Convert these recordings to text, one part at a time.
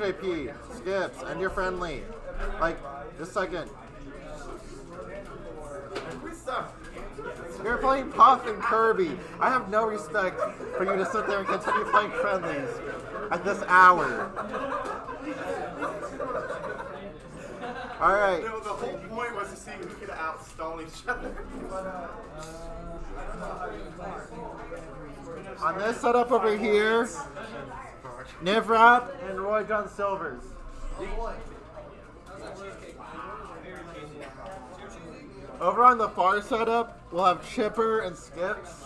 MJP, Skips, and you're friendly. Like, just a second. You're playing Puff and Kirby. I have no respect for you to sit there and continue playing friendlies at this hour. Alright. No, the whole point was to see who could outstall each other. On this setup over here, Nivrap and Roy John Silvers. Over on the far setup, we'll have Chipper and Skips.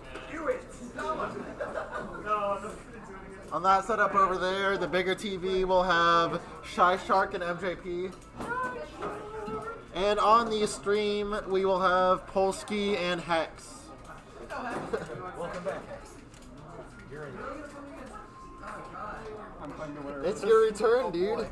On that setup over there, the bigger TV, we'll have Shy Shark and MJP. And on the stream, we will have Polsky and Hex. Welcome back, Hex. It's your return, dude.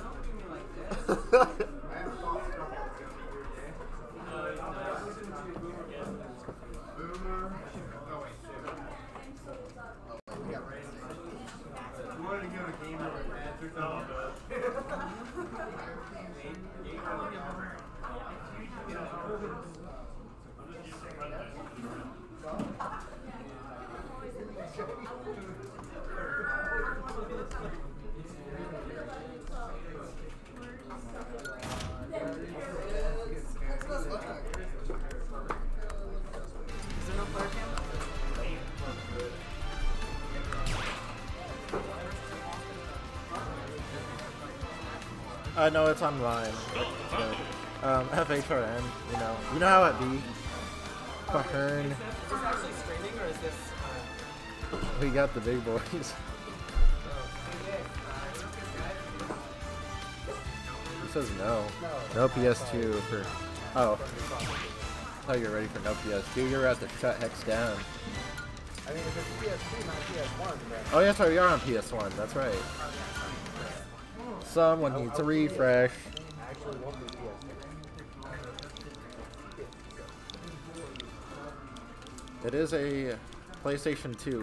I know it's online. FHRN, you know how it be. Fuckern. Is this actually streaming or is this? We got the big boys. He says no. No PS2 for. Oh. I thought you were ready for no PS2. You're about to shut Hex down. I mean, if it's PS2, not PS1. Oh, yeah, sorry, we are on PS1. That's right. Someone needs a refresh. Actually, won't be PS2. It is a PlayStation 2.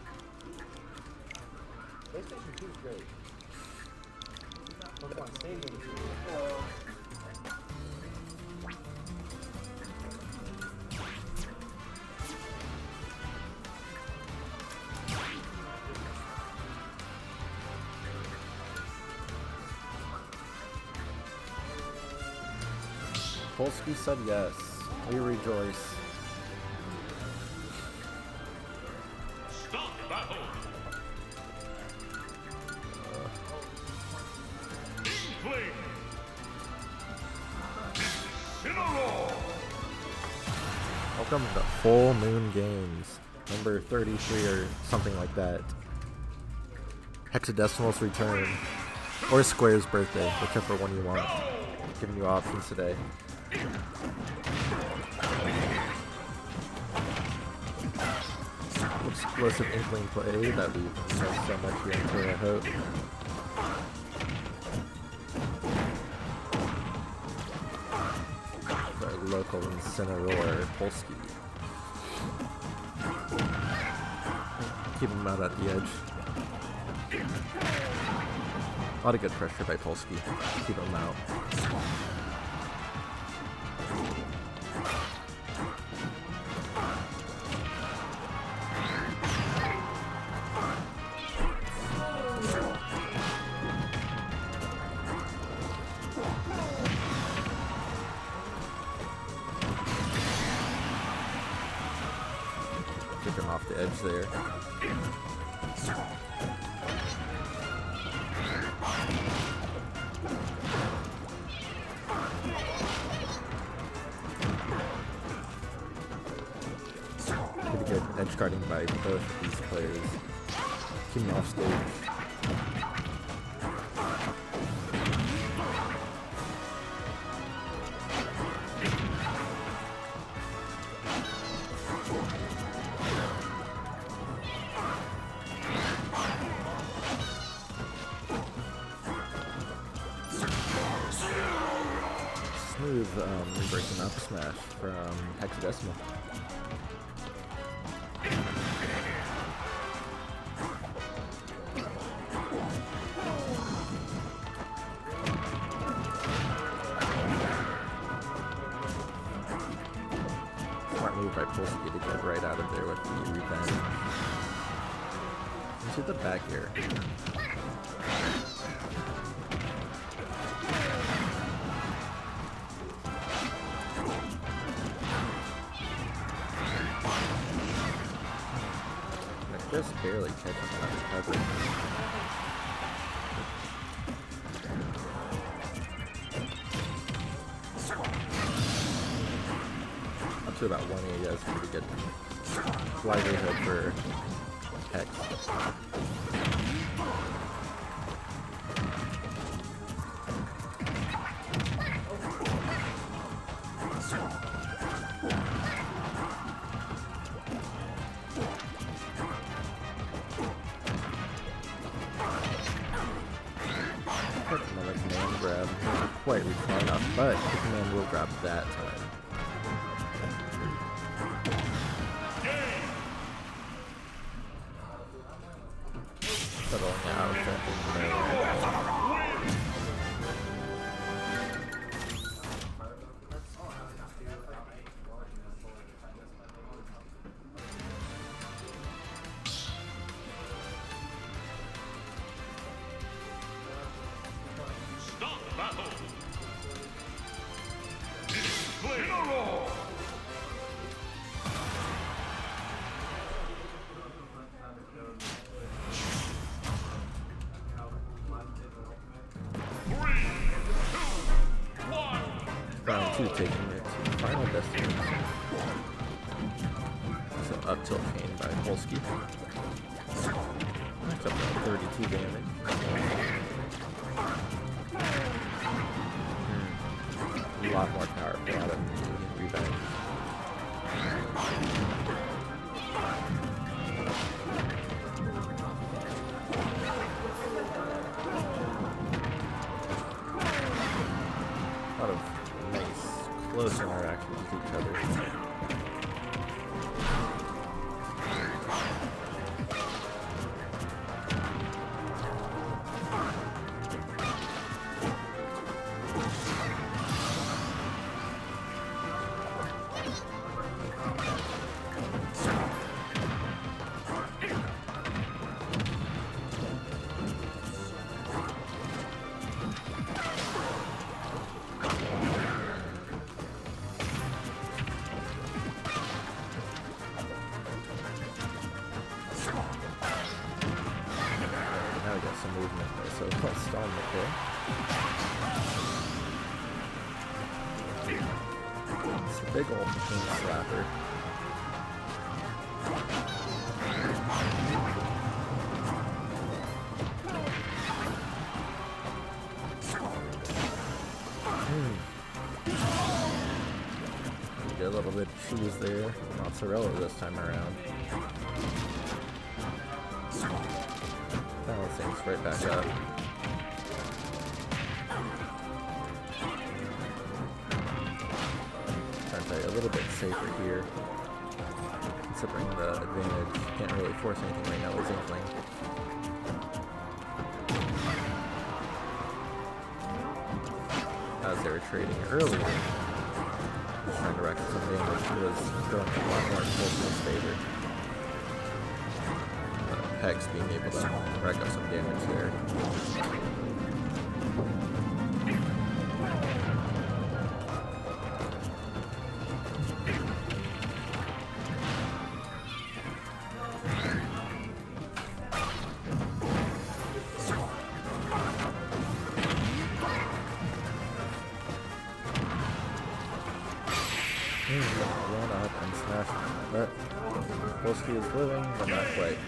PlayStation 2 is great. Pokemon Stadium 2. Polsky said yes. We rejoice. Stop battle. Inkling. Cinnamon. Welcome to Full Moon Games, number 33 or something like that. Hexadecimal's return, or Square's birthday, whichever one you want. Giving you options today. Explosive Inkling play that we've missed so much here in Terre Haute. Our local Incineroar, Polsky. Keep him out at the edge. A lot of good pressure by Polsky. Keep him out. Took him off the edge there. Pretty good edge guarding by both of these players. Keep me off stage. Smooth reversing up smash from Hexadecimal. move by Polsky to get right out of there with the revenge. Into the back air. Just barely catching that recovery. Up to about 180, that's pretty good livelihood for Hex. Another command grab. Not quite reach far enough, but the command will grab that time. Settling out. Stop battle. Incineroar. 3, 2, 1. Round 2 taking it to final destination. So up tilt cane by Polsky. That's up to 32 damage. A lot more powerful out of the revenge. A lot of nice, close interaction with each other. Now we got some movement there, so let's stall him there. It's a big old pain slapper. Get a little bit of cheese there. Mozzarella this time around. Things right back up. Trying to play a little bit safer here. Considering the advantage, can't really force anything right now with Inkling. As they were trading earlier, trying to rack some damage, he was throwing a lot more in Polsky's favor. Hex being able to rack up some damage there. Run up and smash him. But Polsky is living, but not quite.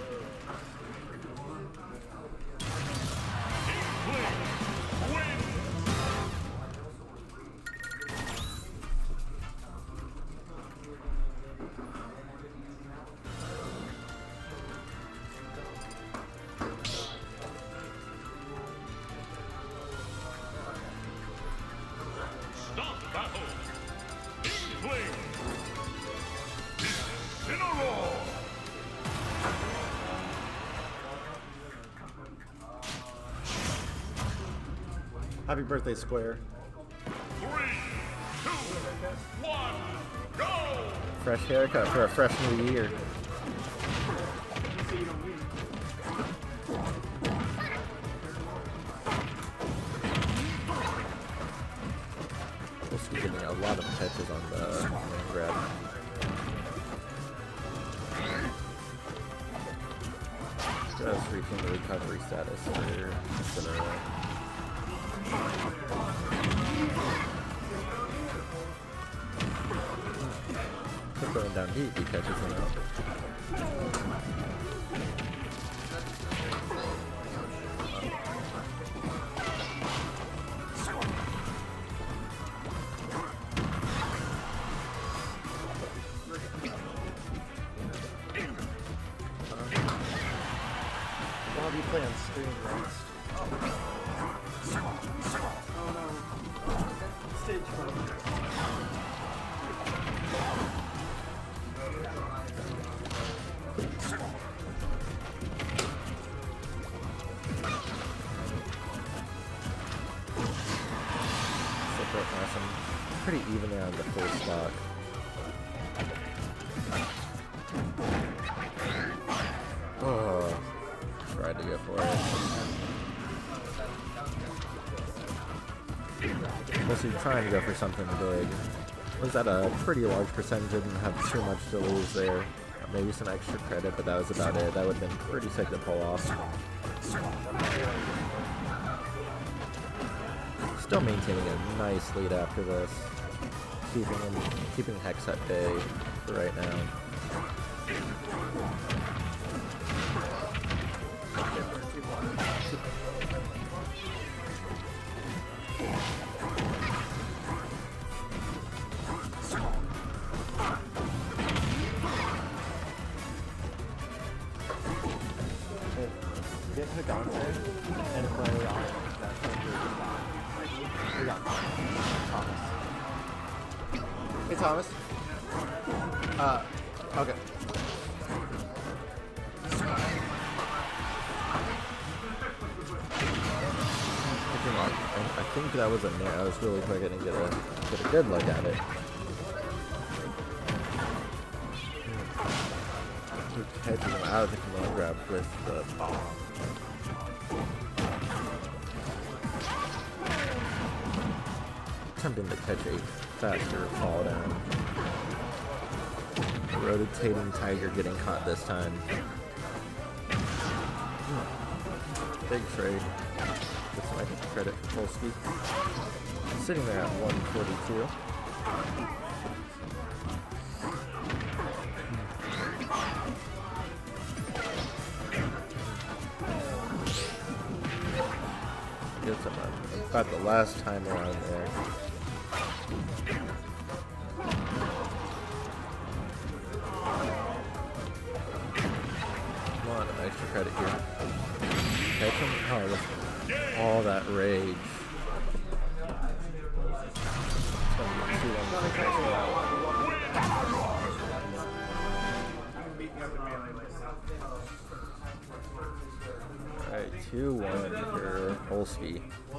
Stop battle. Inkling. Incineroar. Happy birthday, Square. 3, 2, 1, go. fresh haircut for a fresh new year. Supposed to be getting a lot of catches on the land grab. Just reaching the recovery status for Cinderella. Keep going down deep, he catches him out. I'll be playing stream next. Stage fright. Awesome. Pretty evenly on the full stock. Oh, tried to go for it. Mostly trying to go for something big. Was at a pretty large percentage, didn't have too much to lose there. Maybe some extra credit, but that was about it. That would have been pretty sick to pull off. Still maintaining a nice lead after this. Keeping Hex at bay for right now. Get Hagante and play on that we got Thomas. Hey, Thomas. Okay. I think that was a nair. I was really quick and get a good look at it. He catches him out of the command grab with the bomb. Attempting to catch a faster fall down. The rotating tiger getting caught this time. Big trade. Get some extra credit for Polsky. Sitting there at 142. Gets him about the last time around there. Come on, extra credit here. Catch him. Oh, look. All that rage. Alright, 2-1 for Polsky.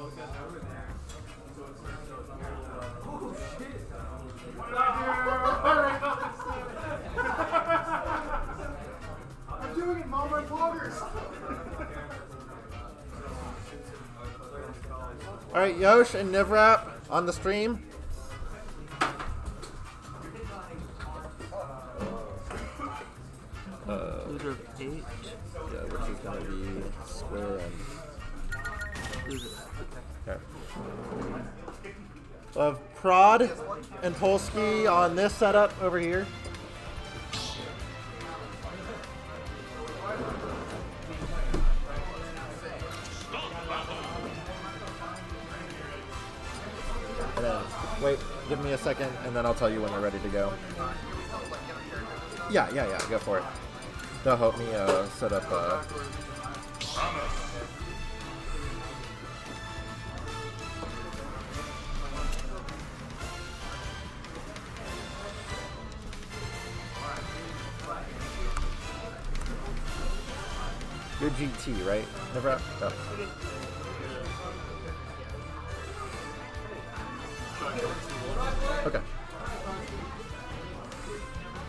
I'm doing it, Mom, my vloggers. Alright, Yosh and Nivrap on the stream. Loser 8. Yeah, which is gonna be square and Loser. okay. We'll have Prod and Polsky on this setup over here. And then, wait, give me a second, and then I'll tell you when we're ready to go. Yeah, go for it. They'll help me set up. You're GT, right? Never. Oh. Okay.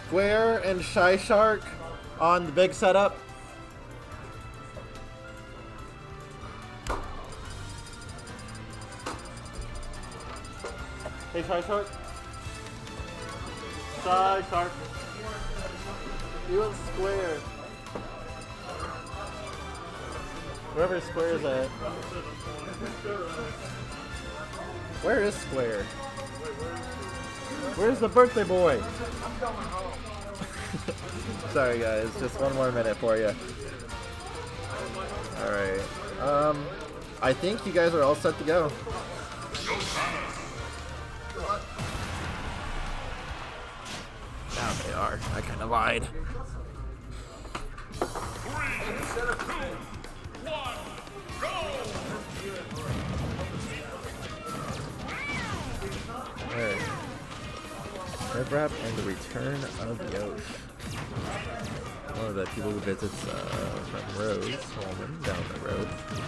Square and Shy Shark on the big setup. Hey, Shy Shark. Shy Shark. You and Square. Wherever Square is at. Where is Square? Where's the birthday boy? Sorry guys, just one more minute for you. Alright. I think you guys are all set to go. Now they are. I kinda lied. 3, 2, 1, go! Alright. Red Wrap and the Return of Yosh. One of the people who visits from Rose, Holman, down the road.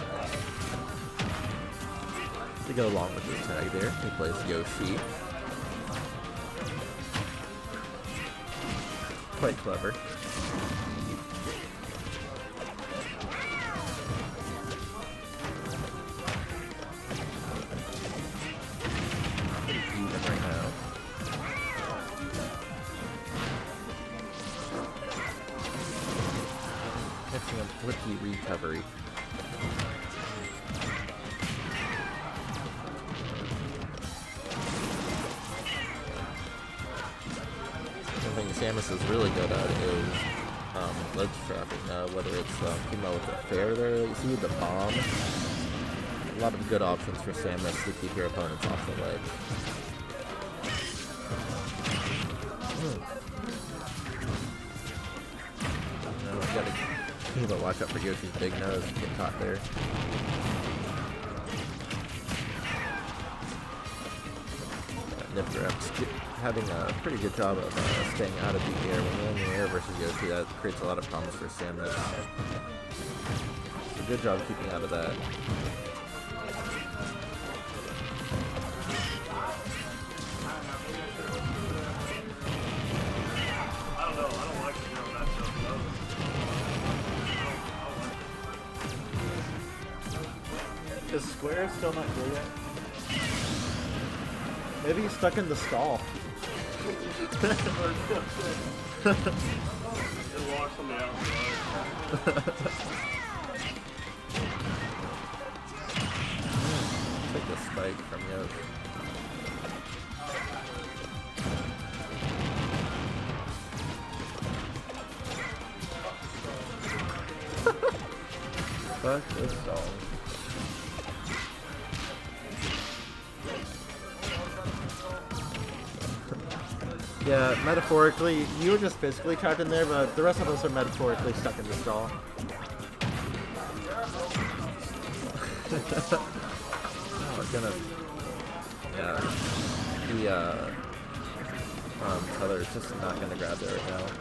To go along with his tag there, he plays Yoshi. Quite clever. Even right now. Catching a blicky recovery. Something Samus is really good at is ledge trapping, whether it's keeping out with the fair there that you see, the bomb. A lot of good options for Samus to keep your opponents off the ledge. You gotta watch out for Yoshi's big nose and get caught there. Nifter having a pretty good job of staying out of the air. When you're in the air versus Yoshi, that creates a lot of problems for Samus. So good job keeping out of that. Is Square still not here yet? Maybe he's stuck in the stall. It walks on the outside. Take the spike from Yoshi. Fuck this stall. Yeah, metaphorically, you were just physically trapped in there, but the rest of us are metaphorically stuck in the stall. We're gonna, yeah, the Tether is just not gonna grab there right now.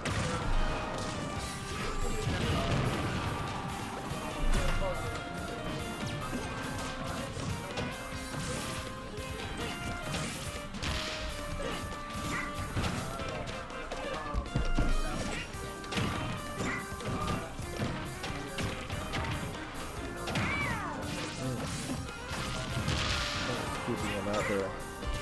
Keeping him out there.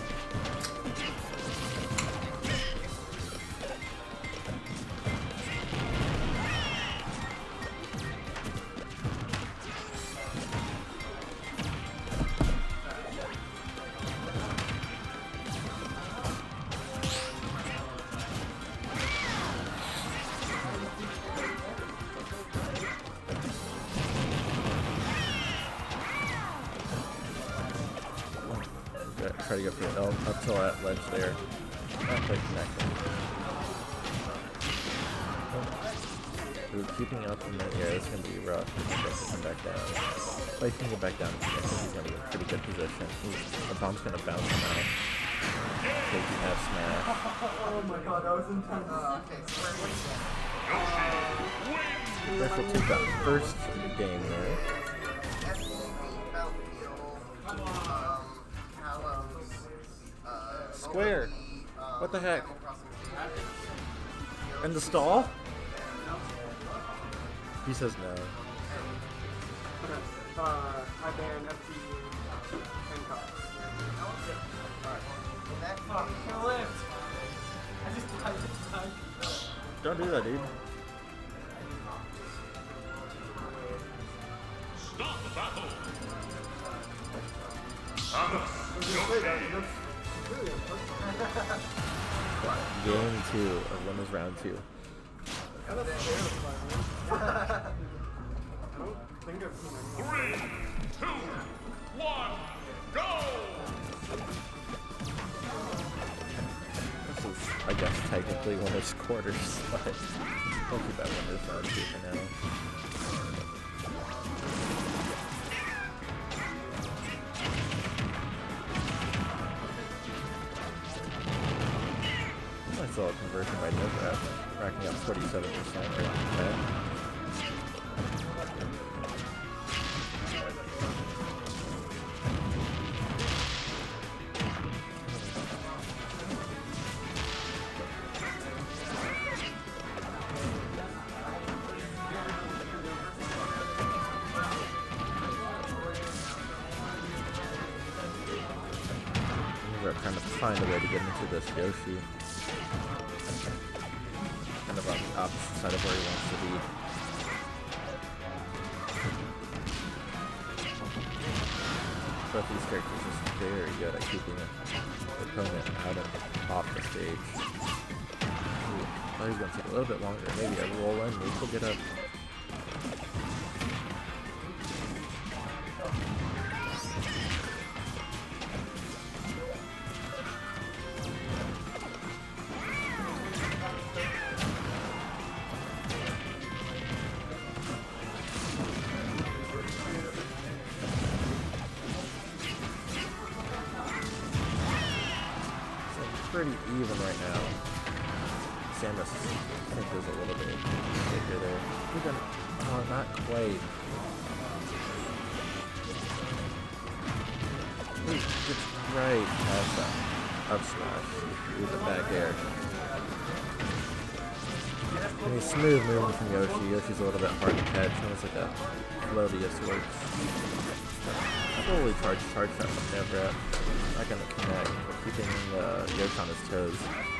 Try to go for the up till that ledge there. Not quite connecting. Ooh, keeping up in the air is going to be rough. He's going to come back down. But he can get back down. I think he's going to be in a pretty good position. Ooh, the bomb's going to bounce him out. Taking that smash. Oh my god, that was intense. This will take that first game there. Square! What the heck? In the stall? He says no. Okay. I ban FT and cops. Don't do that, dude. Stop the battle. Game 2 of winners round 2. I don't think I've seen anyone. 3, 2, 1, go! This is, I guess, technically winners quarters, but we'll keep that winners round 2 for now. I saw a conversion by Nograp, racking up 47% right off the bat. Nograp trying to find a way to get into this Yoshi. Kind of on the opposite side of where he wants to be. Both these characters are just very good at keeping the opponent out and off the stage. Ooh, I thought he was going to take a little bit longer. Maybe a roll in, maybe he'll get up. Pretty even right now. Samus, I think, is a little bit bigger there. We're gonna, oh, not quite. He gets right past that up smash with the back air. And he's smooth moving from Yoshi. Yoshi's a little bit hard to catch. Almost like a floaty of sorts. Fully charged shot from Nograp. Not gonna connect, but keeping Yoshi on his toes.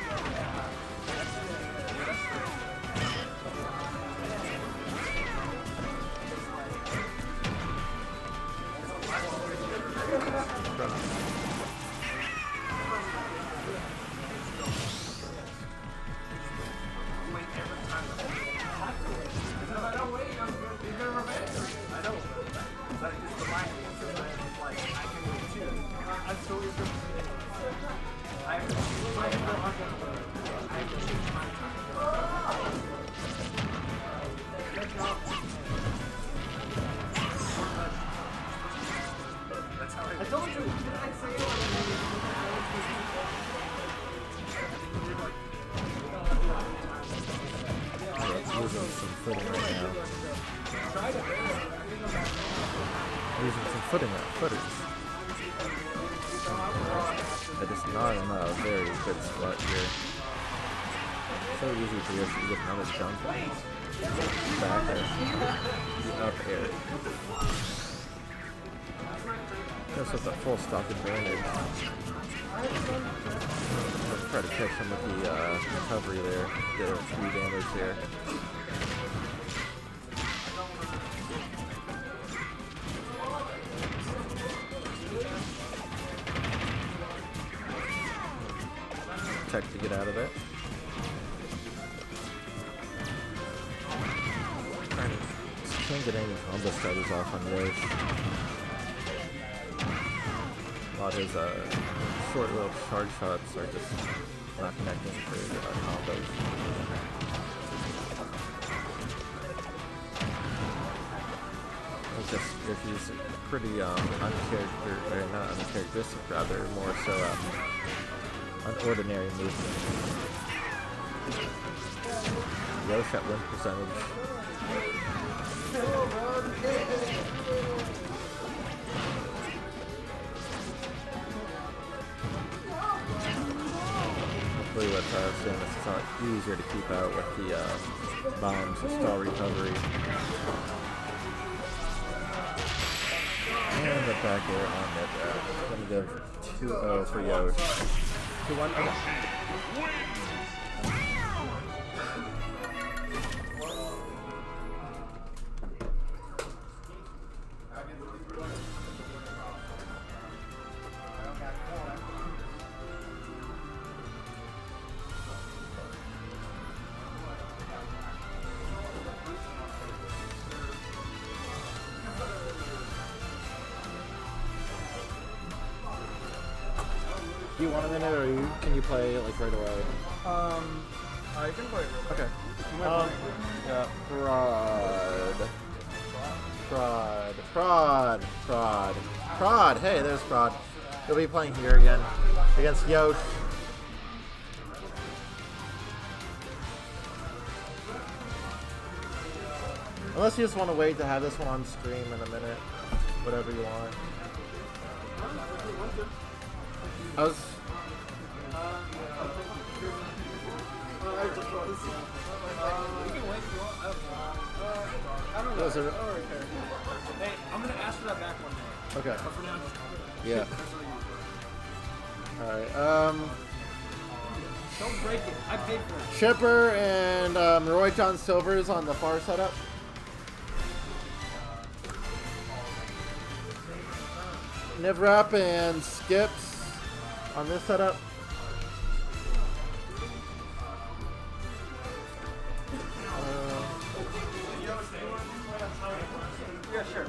Losing some footing right now. Losing some footing at footers. That is not in a very good spot here. So easy for Yoshi to get another jump. Back air. Up air. Just with a full stock advantage. Try to catch him with the recovery there. Get a few damage here. Tech to get out of it. Can't get any combo starters off on Roche. A lot of his short little charge shots are just not connecting for combos. It's just if he's pretty uncharacteristic, rather more so unordinary movement. Roche at win percentage. Typically with Samus, it's not easier to keep out with the bombs and star recovery. And the back air on mid there. Gonna give 2-0 for Yosh. 2-1? Okay. Do you want a minute, or can you play like right away? I can play it. Okay. Yeah. Prod. Hey, there's Prod. He'll be playing here again against Yosh. Unless you just want to wait to have this one on stream in a minute, whatever you want. I was. I don't know. Those are- Hey, I'm gonna ask for that back one day. Okay. But for now, just Yeah. All right. don't break it. I paid for it. Chipper and Roy John Silver's on the far setup. Nivrap and Skips on this setup. Yeah, sure.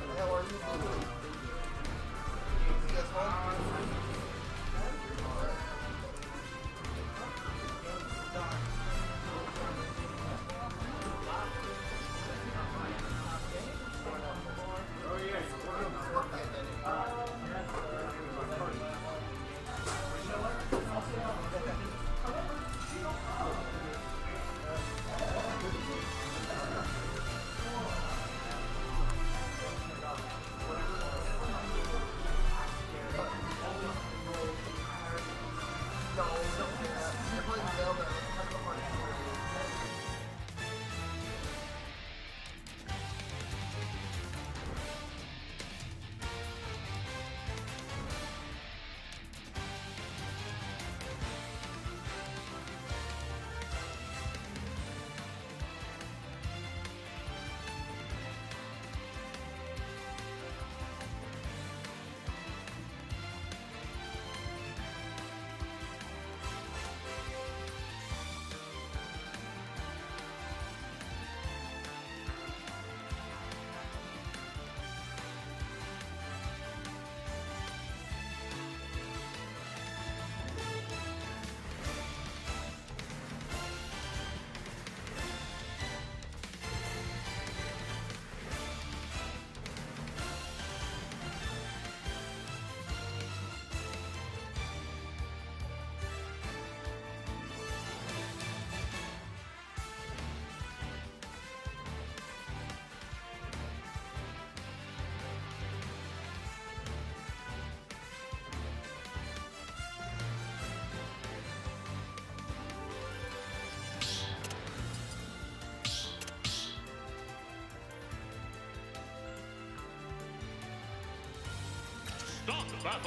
Start the battle.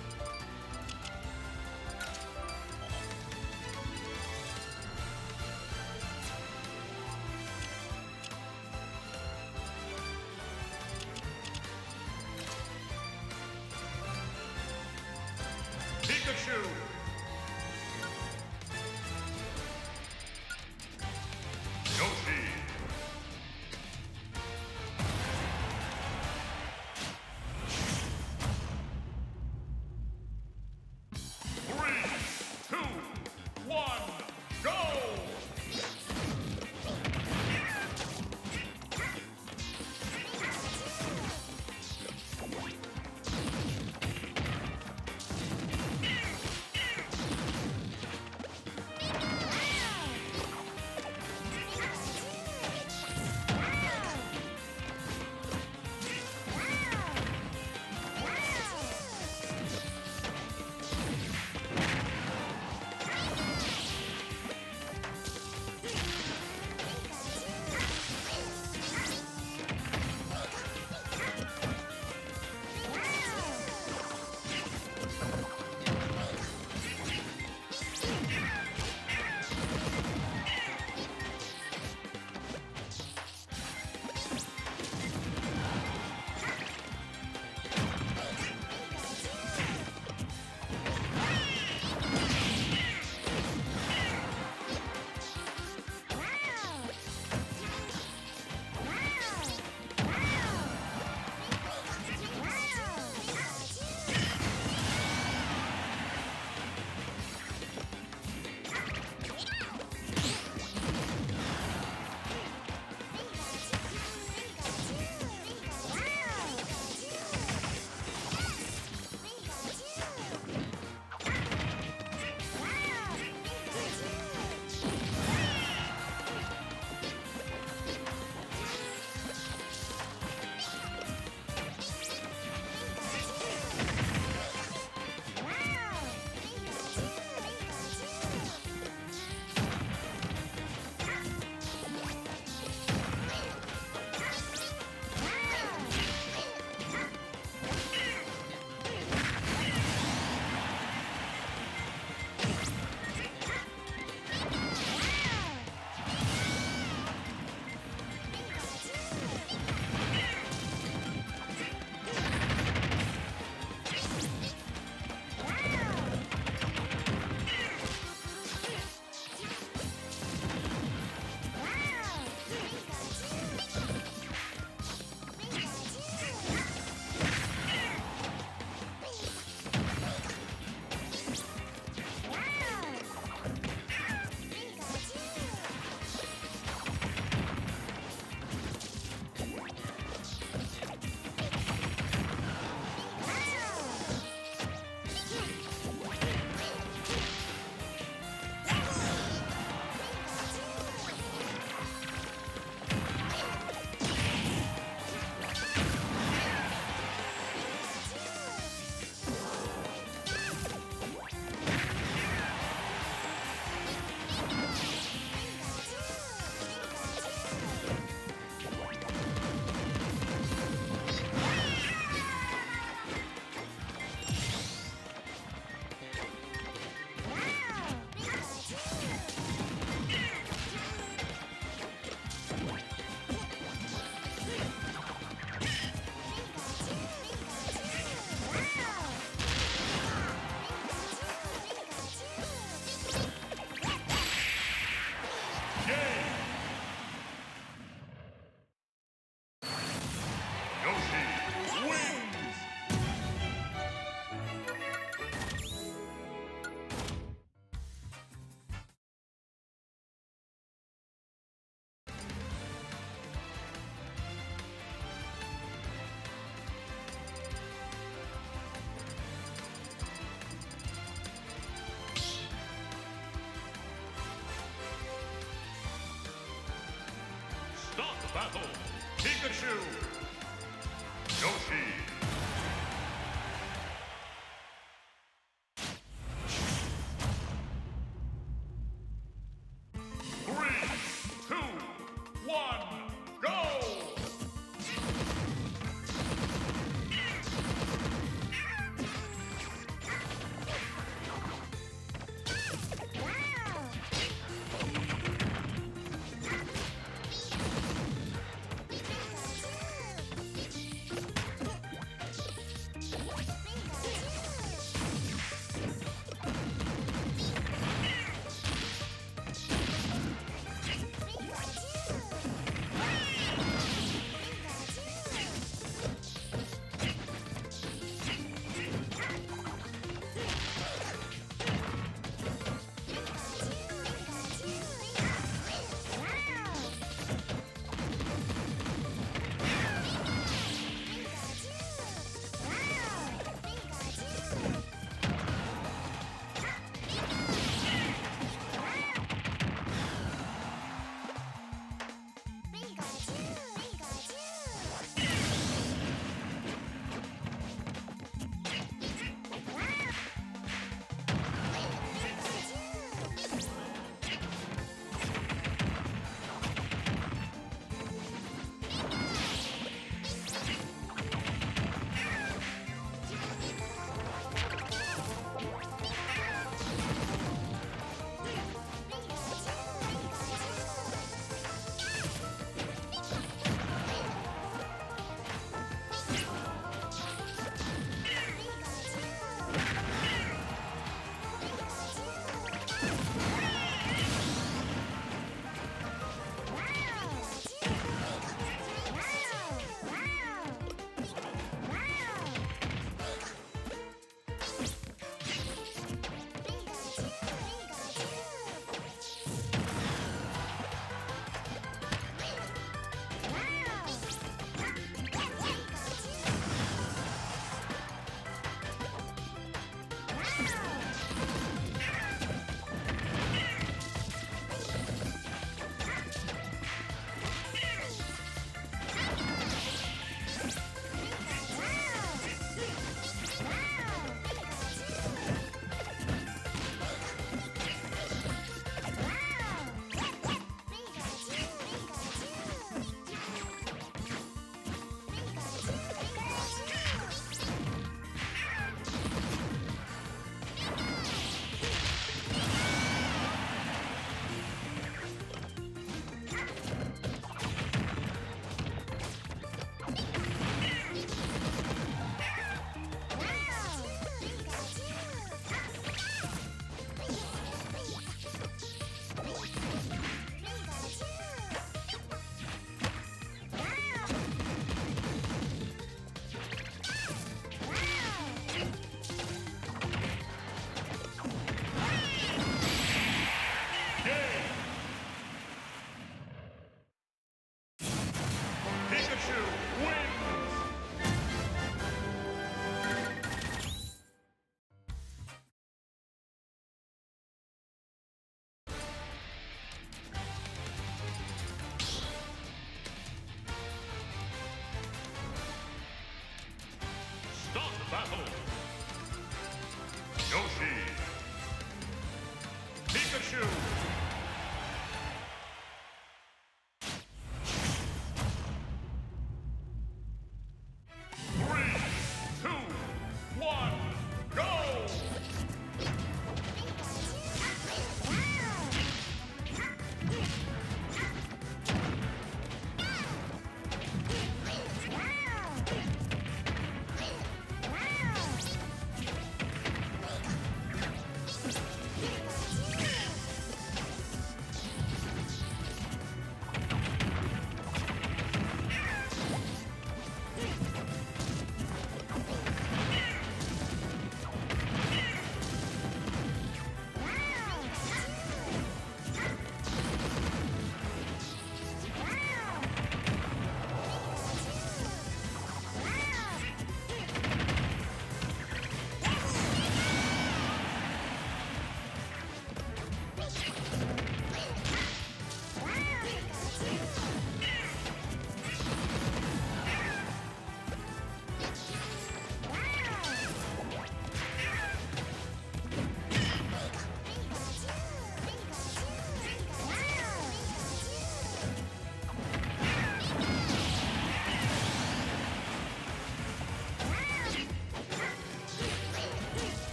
Pikachu. Yoshi. battle. Pikachu. Yoshi. Three, two, one, go!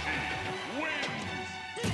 Yoshi wins!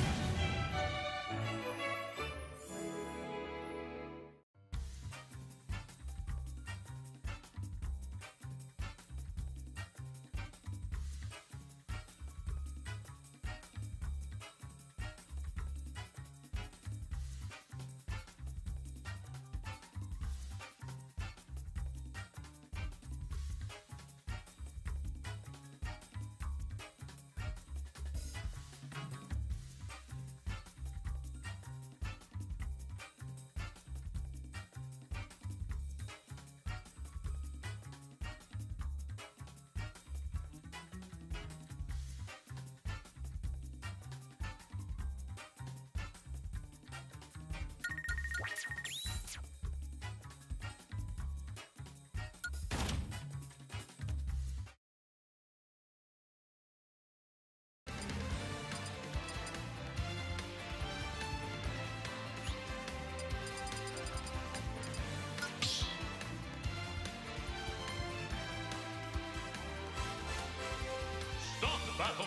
Start battle!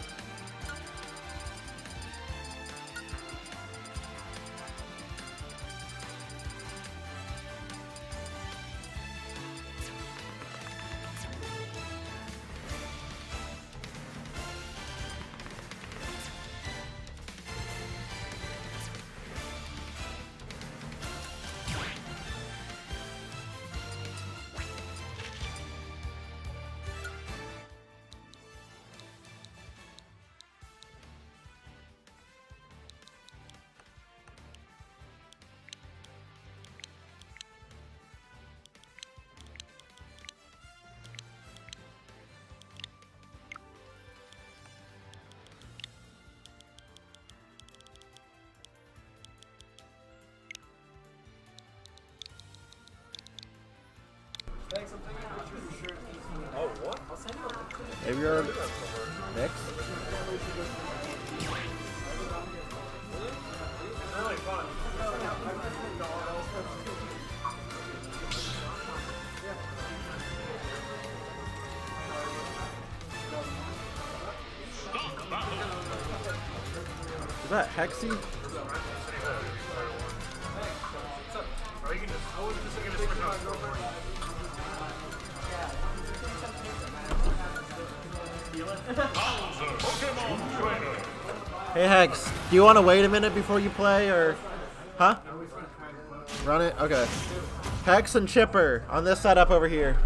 Maybe you're next. Is that Hexy? Hey Hex, do you want to wait a minute before you play, or, huh? Run it? Okay. Hex and Chipper on this setup over here.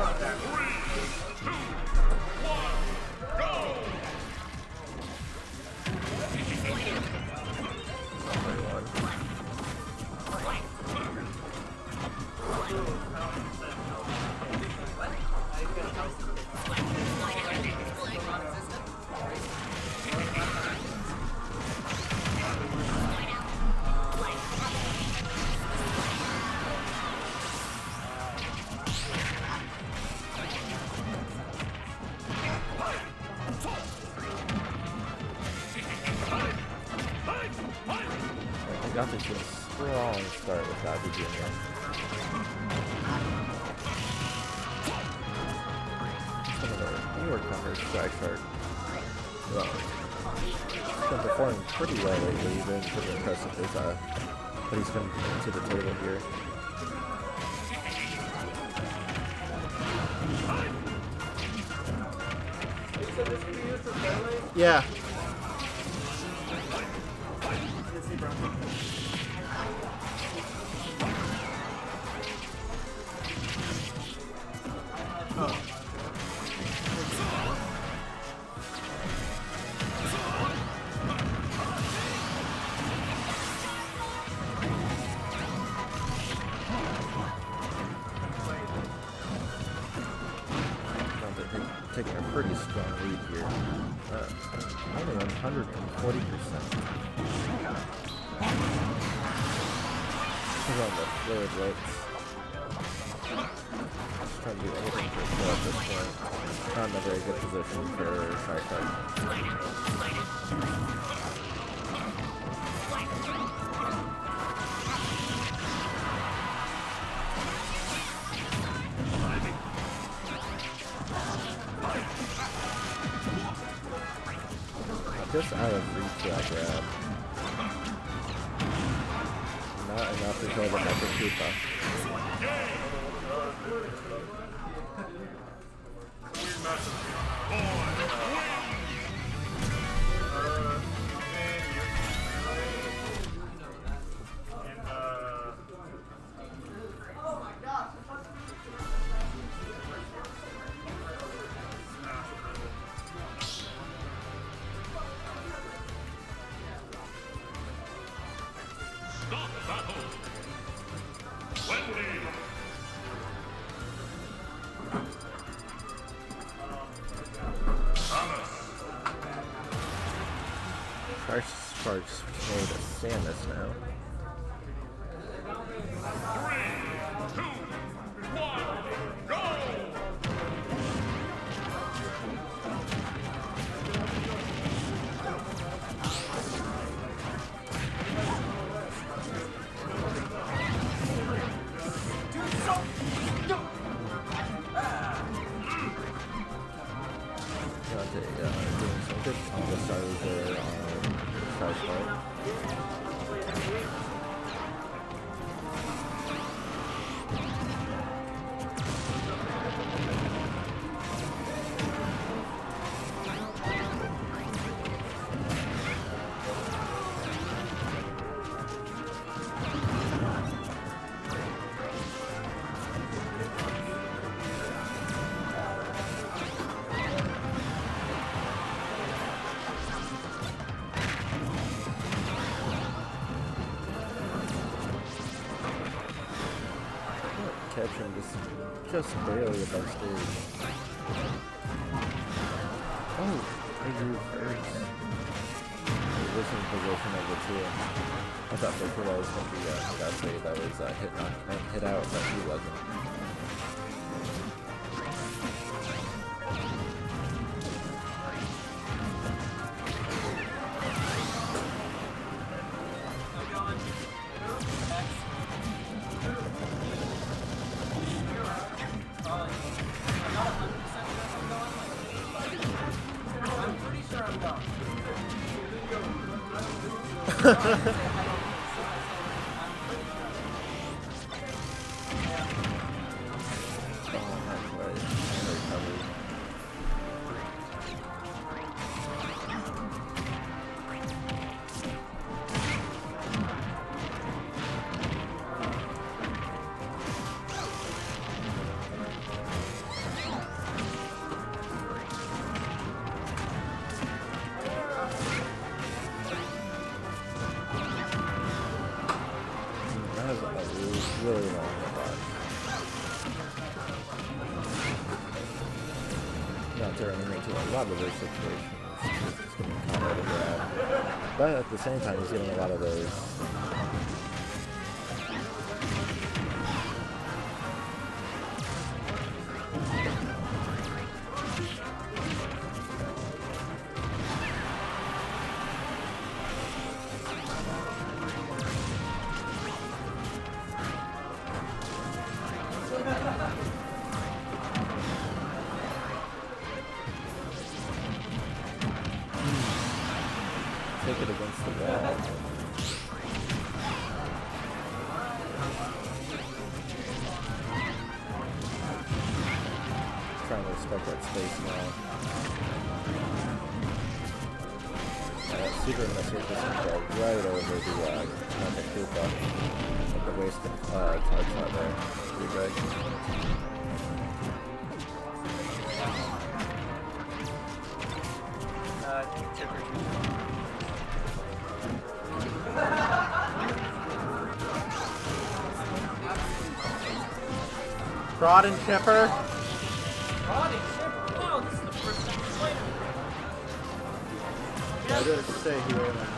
I got this to a strong start with that beginning. Some of the newer comers, Shark. Well, he's been performing pretty well lately, even pretty impressive with what he's been bringing to the table here. Yeah. Taking a pretty strong lead here. Only 140%. He's on the fluid ropes. Just trying to do anything to kill at this point. Not in a very good position for Shark. just out of reach for that grab. Not enough to kill the Mecha Koopa. Stop battle. Wendy. Sparks made a Samus now. 3, 2, 1, go! Doing some good combo starters there on Spark. Catching just barely above stage. Oh, I grew first. This is position of the two. I thought for sure that was going to be Gasly that was hit out, but he wasn't. Really long not turning into a lot of those situations. It's going to come out of grab. But at the same time, he's getting a lot of those. Take it against the wall. Trying to respect that space now. Super Missile just right over the Mecha Koopa. Like the waste charge shot there. Pretty good. Rod and Chipper. Rod and Chipper? Wow, this is the first time we played him. Yeah, I didn't stay here. You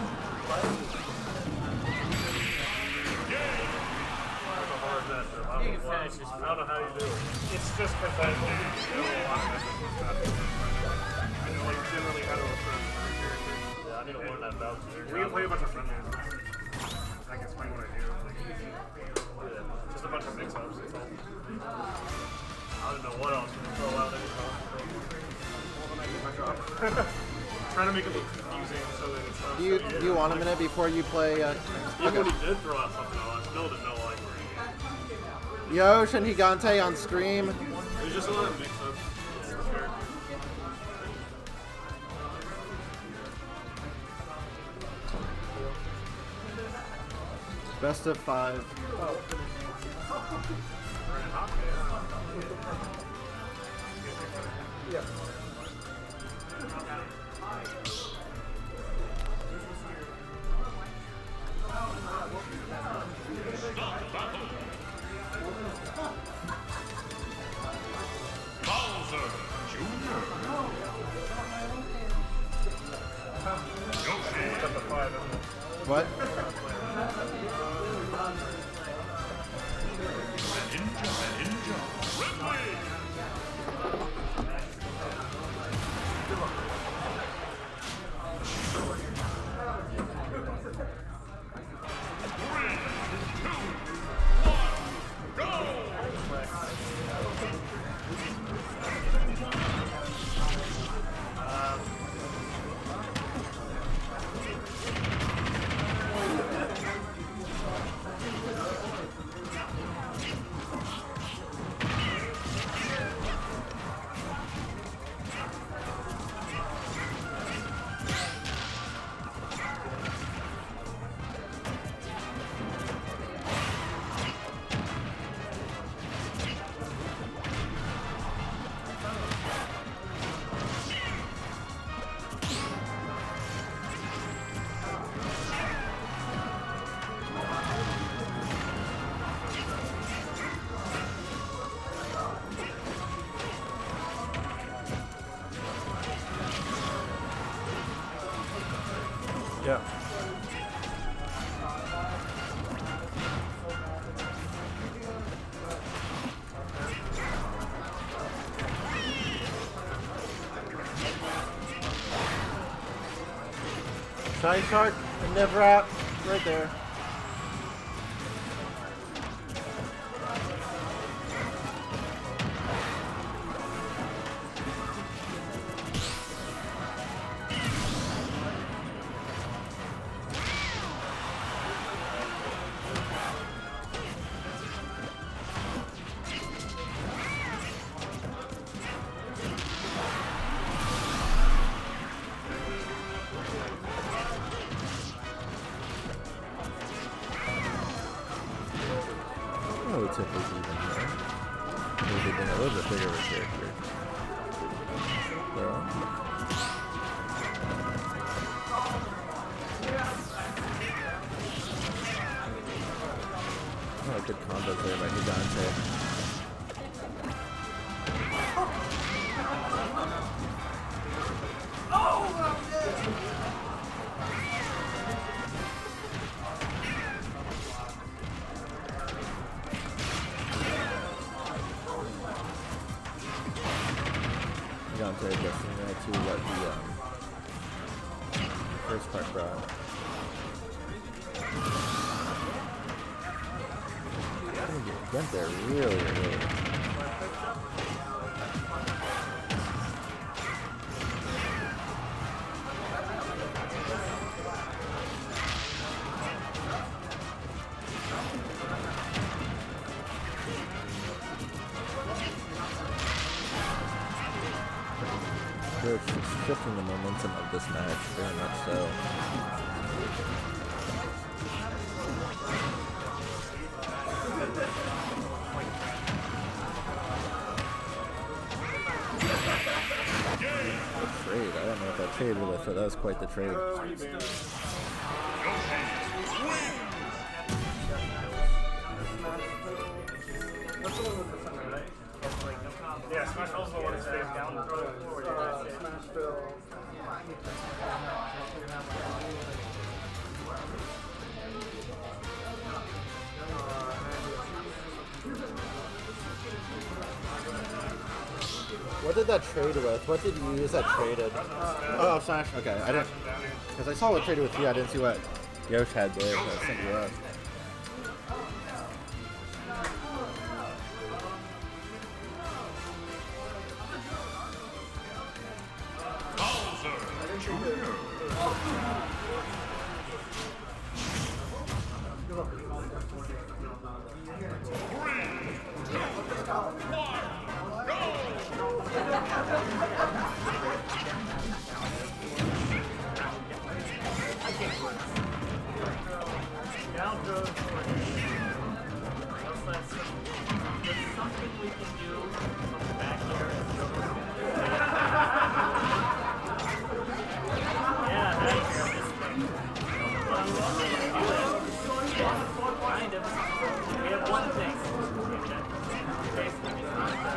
can finish this. I don't know how you do it. It's just because I know a lot of methods. I know like generally how to approach every character. Yeah, I need to learn that about you. We can play a bunch of friendly. I can explain what I do. Yeah, just a bunch of mix-ups. That's all. I don't know what else to throw out there. When I get my job. trying to make it look confusing so that it's not. Do you want a minute before you play? Even Okay. when he did throw out something, I still didn't know like. Yosh and Gigante on stream. It was just a lot of mix-ups. For sure. Best of 5. Bowser Jr. Yoshi. What? Ninja. Ridley. Yeah. Shine Shark and Nevrat right there. Oh, tip is even here. Maybe being a little bit bigger of a character. Oh, good combos there by Gigante. Gigante adjusting there to what the first part brought. Get there really early. They're shifting the momentum of this match very much so. Trade. I don't know if that trade really fit. That was quite the trade. Yeah, Smash Bros. One is face down. What did that trade with? What did you use that traded? Oh, Smash. Okay, I didn't. Because I saw what traded with you, I didn't see what Yosh had there, so I sent you up. Bowser Down goes there's something we can do on the back here. Yeah, nice. Kind of. We have one thing. Basically,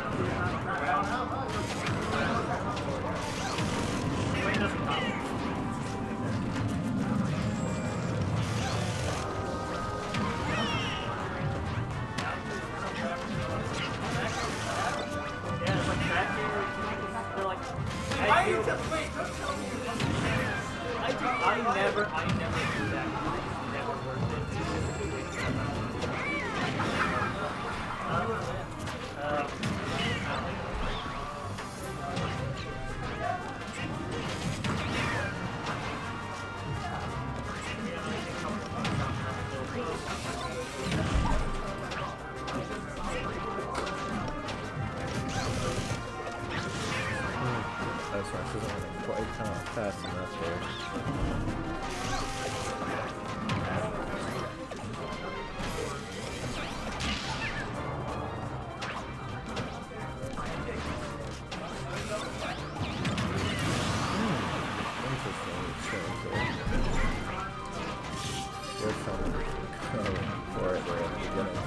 Wayne doesn't pop. Yeah, it's like back here, they're like, why are you just wait, don't tell me I never do that. Never worth it. That's right, she's only quite fast enough there. Interesting exchange there. They're trying to go for it there at the beginning.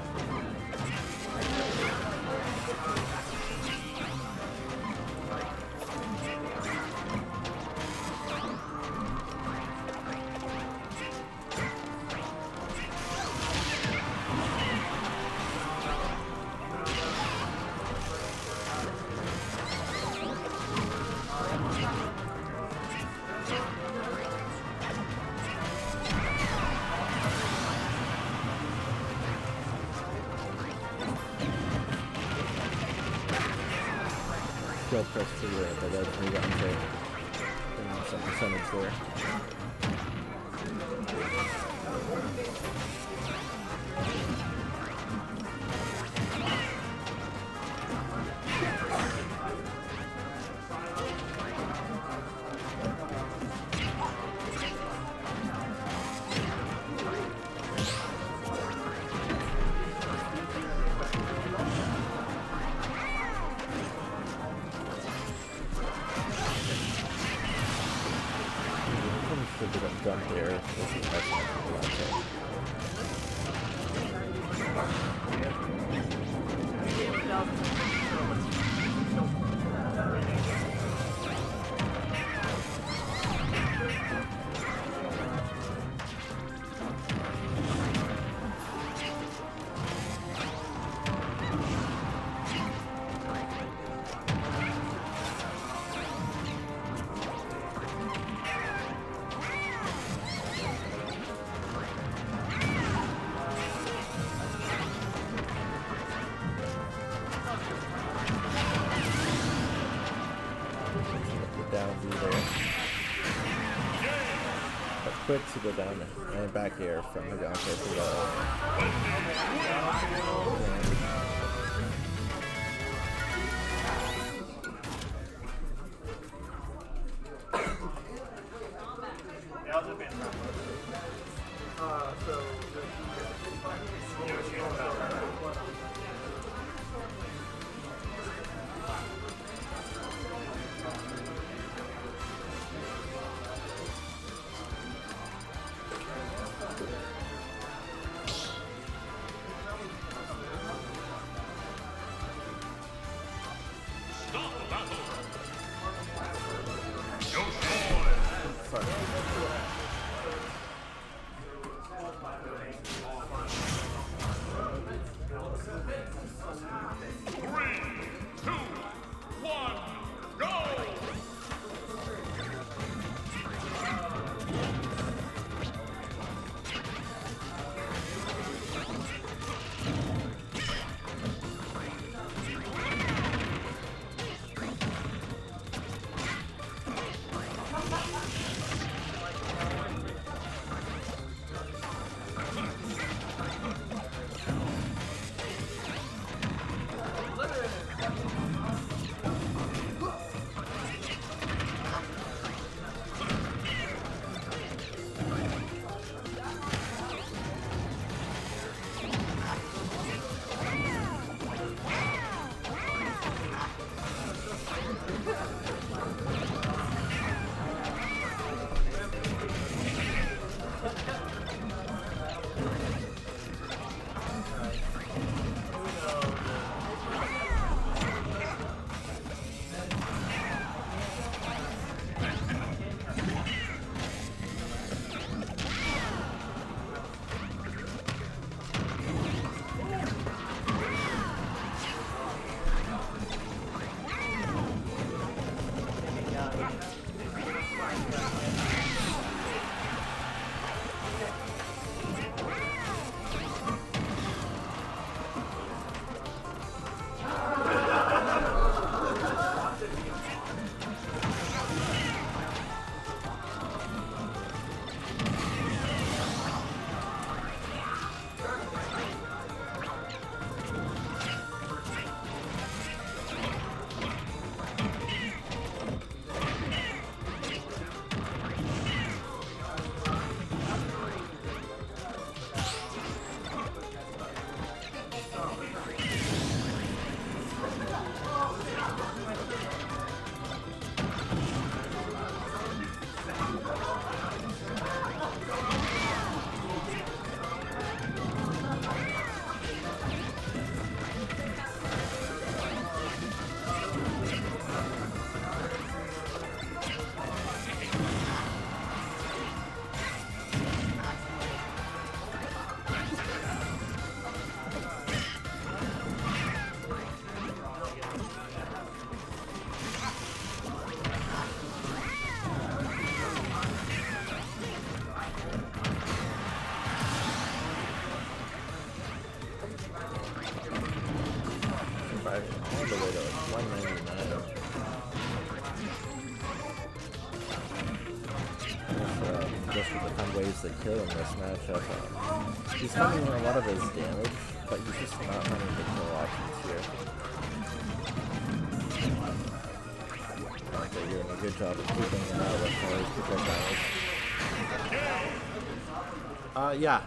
Skill press to the right, but that's me got to some percentage there. Should be done jump here. This is excellent. Down B there. But quick to go down and back air from Hagante to the just to find ways to kill in this matchup. He's finding a lot of his damage, but he's just not finding the kill options here. They're doing a good job of keeping him out of his damage. Yeah.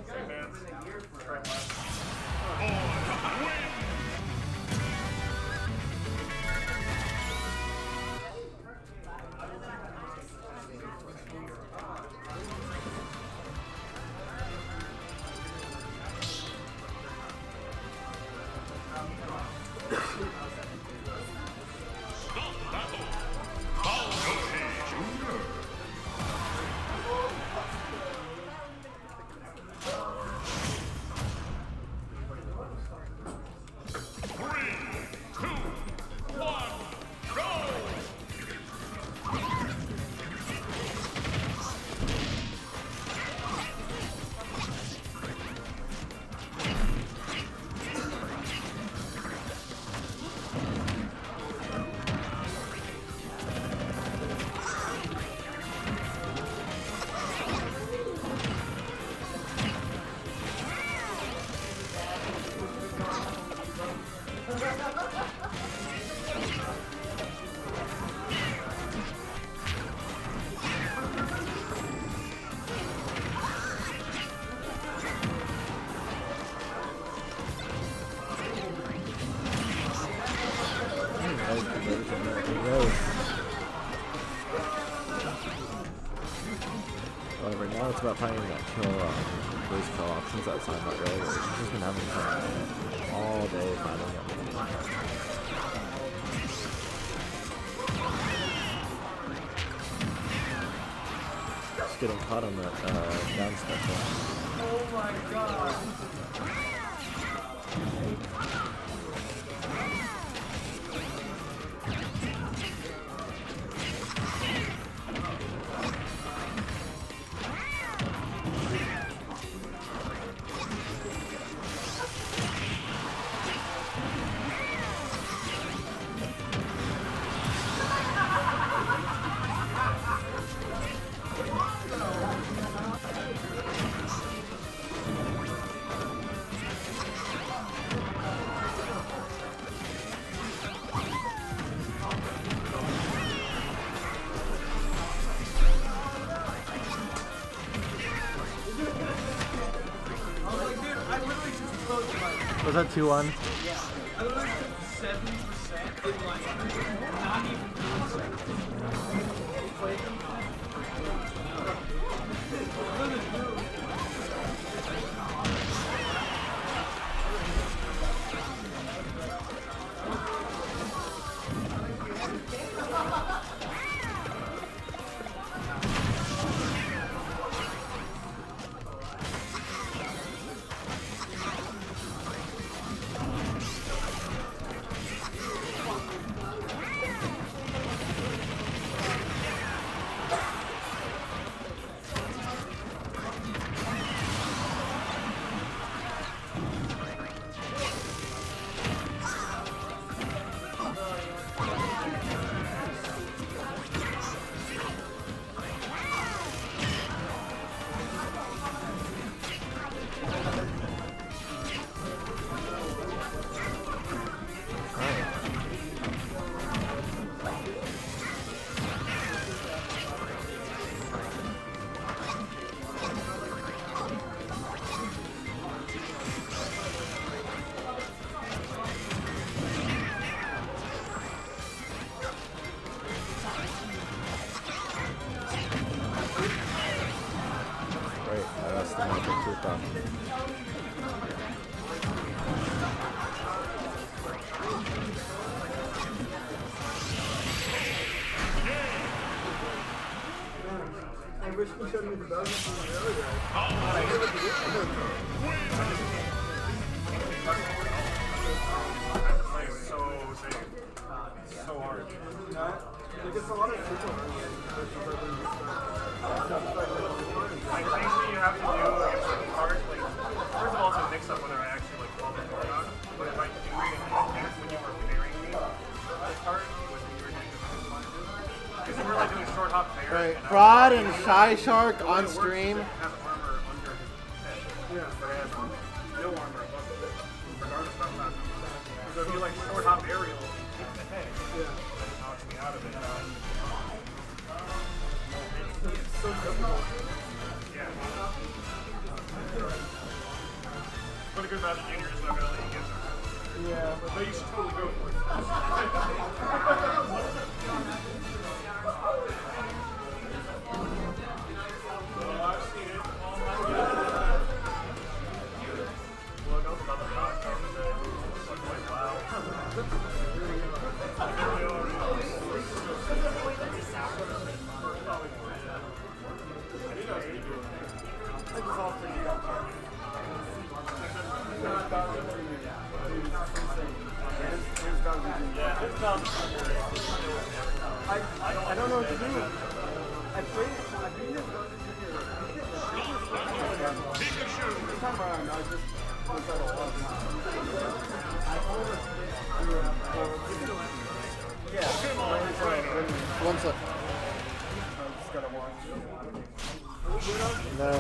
However, now it's about finding that kill, those kill options outside that rail. He's just been having fun all day finding it. Just getting caught on that down special. Oh my god! Was that 2-1? Yeah. I literally took 70% in like not even 2 seconds. You played them? I wish you showed me the dog earlier. So hard. There's a lot of people. I think that you have to do like a certain part, like first of all to mix up whether I actually like follow the or not. But if I do it when you were pairing me, this part was when you were doing this because we're like doing short hop fair. Right, Fraud and Shy Shark on stream. Has armor under his head. Yeah. But it has no armor above it. Regardless of how fast. So if you like short hop aerial, keep the head. Yeah. Then it knocks me out of it. It's so difficult. Yeah. But a good Bowser Jr. is not going to let you get there. Yeah. But you should totally go for it. Well, I've seen it. Well, it goes about the knock down today. It's like, wow. I don't know what to do. I played it. I beat it. This time around, I just was at a loss. Yeah. One sec. I just gotta watch. No.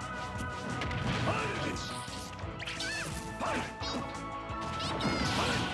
Fight!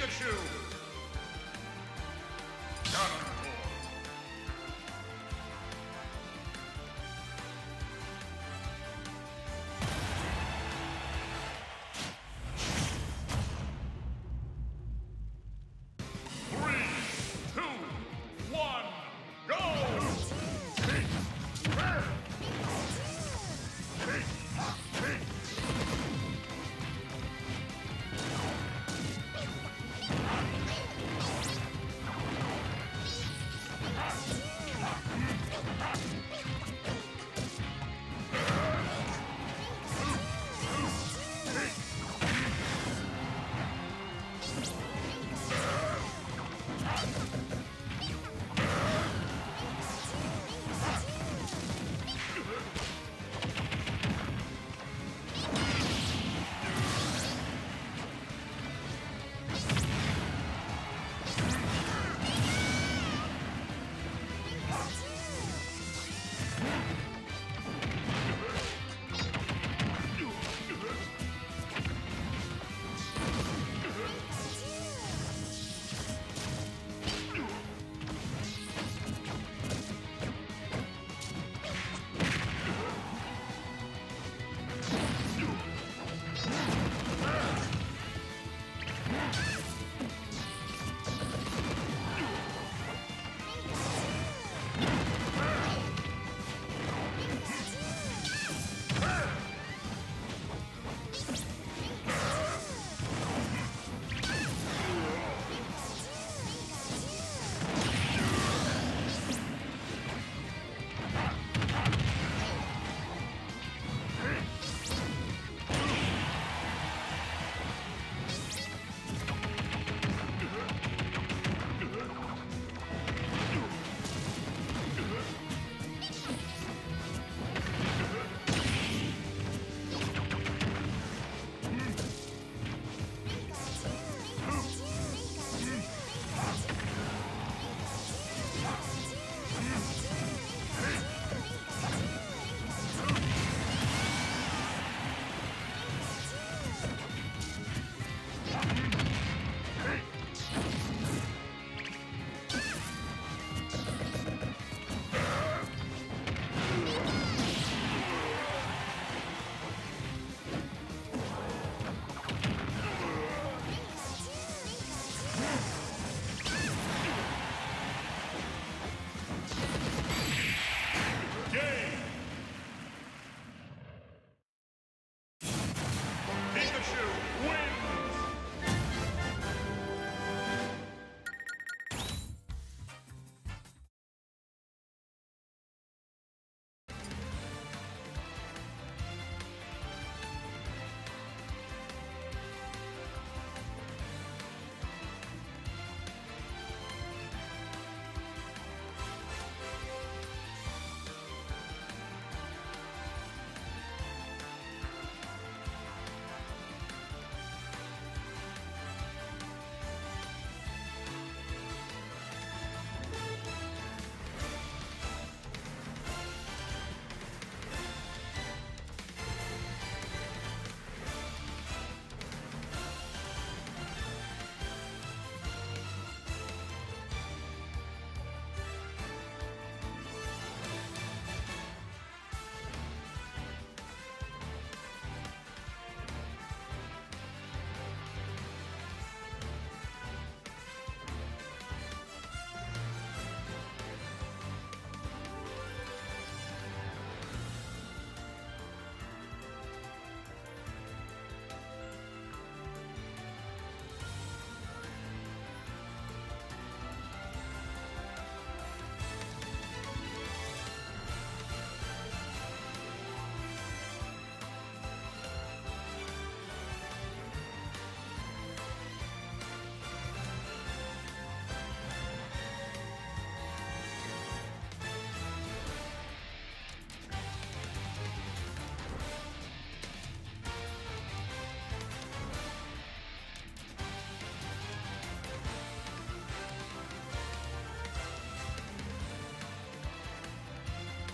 Pikachu! Ganondorf!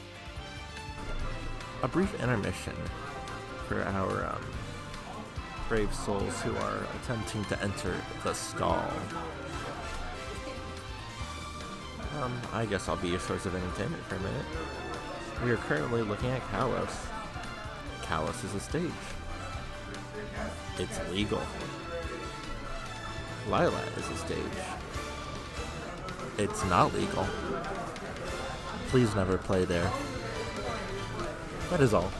a brief intermission for our brave souls who are attempting to enter the stall. I guess I'll be your source of entertainment for a minute. We are currently looking at Kalos. Kalos is a stage. It's legal. Lylat is a stage. It's not legal. Please never play there. That is all.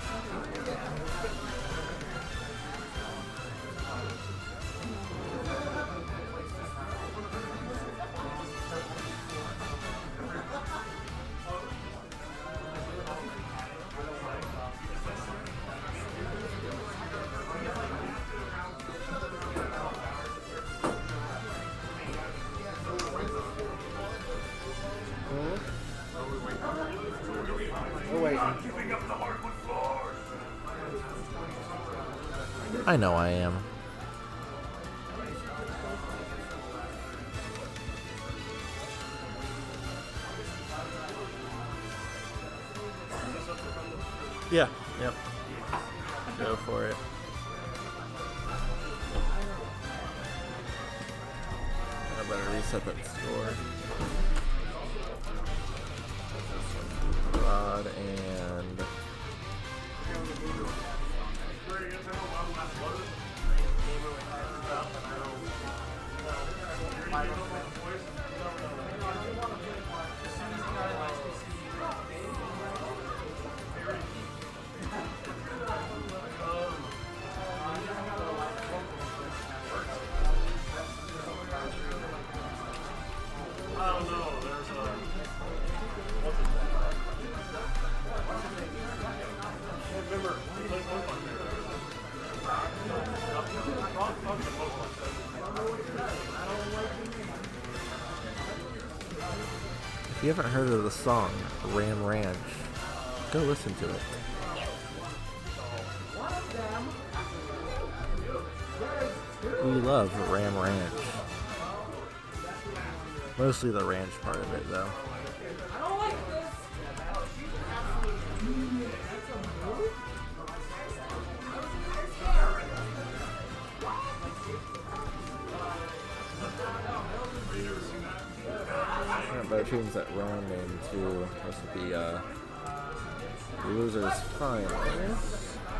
I know I am. Yeah, yep. Go for it. I better reset that score. Rod and... If you haven't heard of the song Ram Ranch, go listen to it. We love Ram Ranch. Mostly the ranch part of it, though. Better tunes that Ron named too. This would be Losers Finals.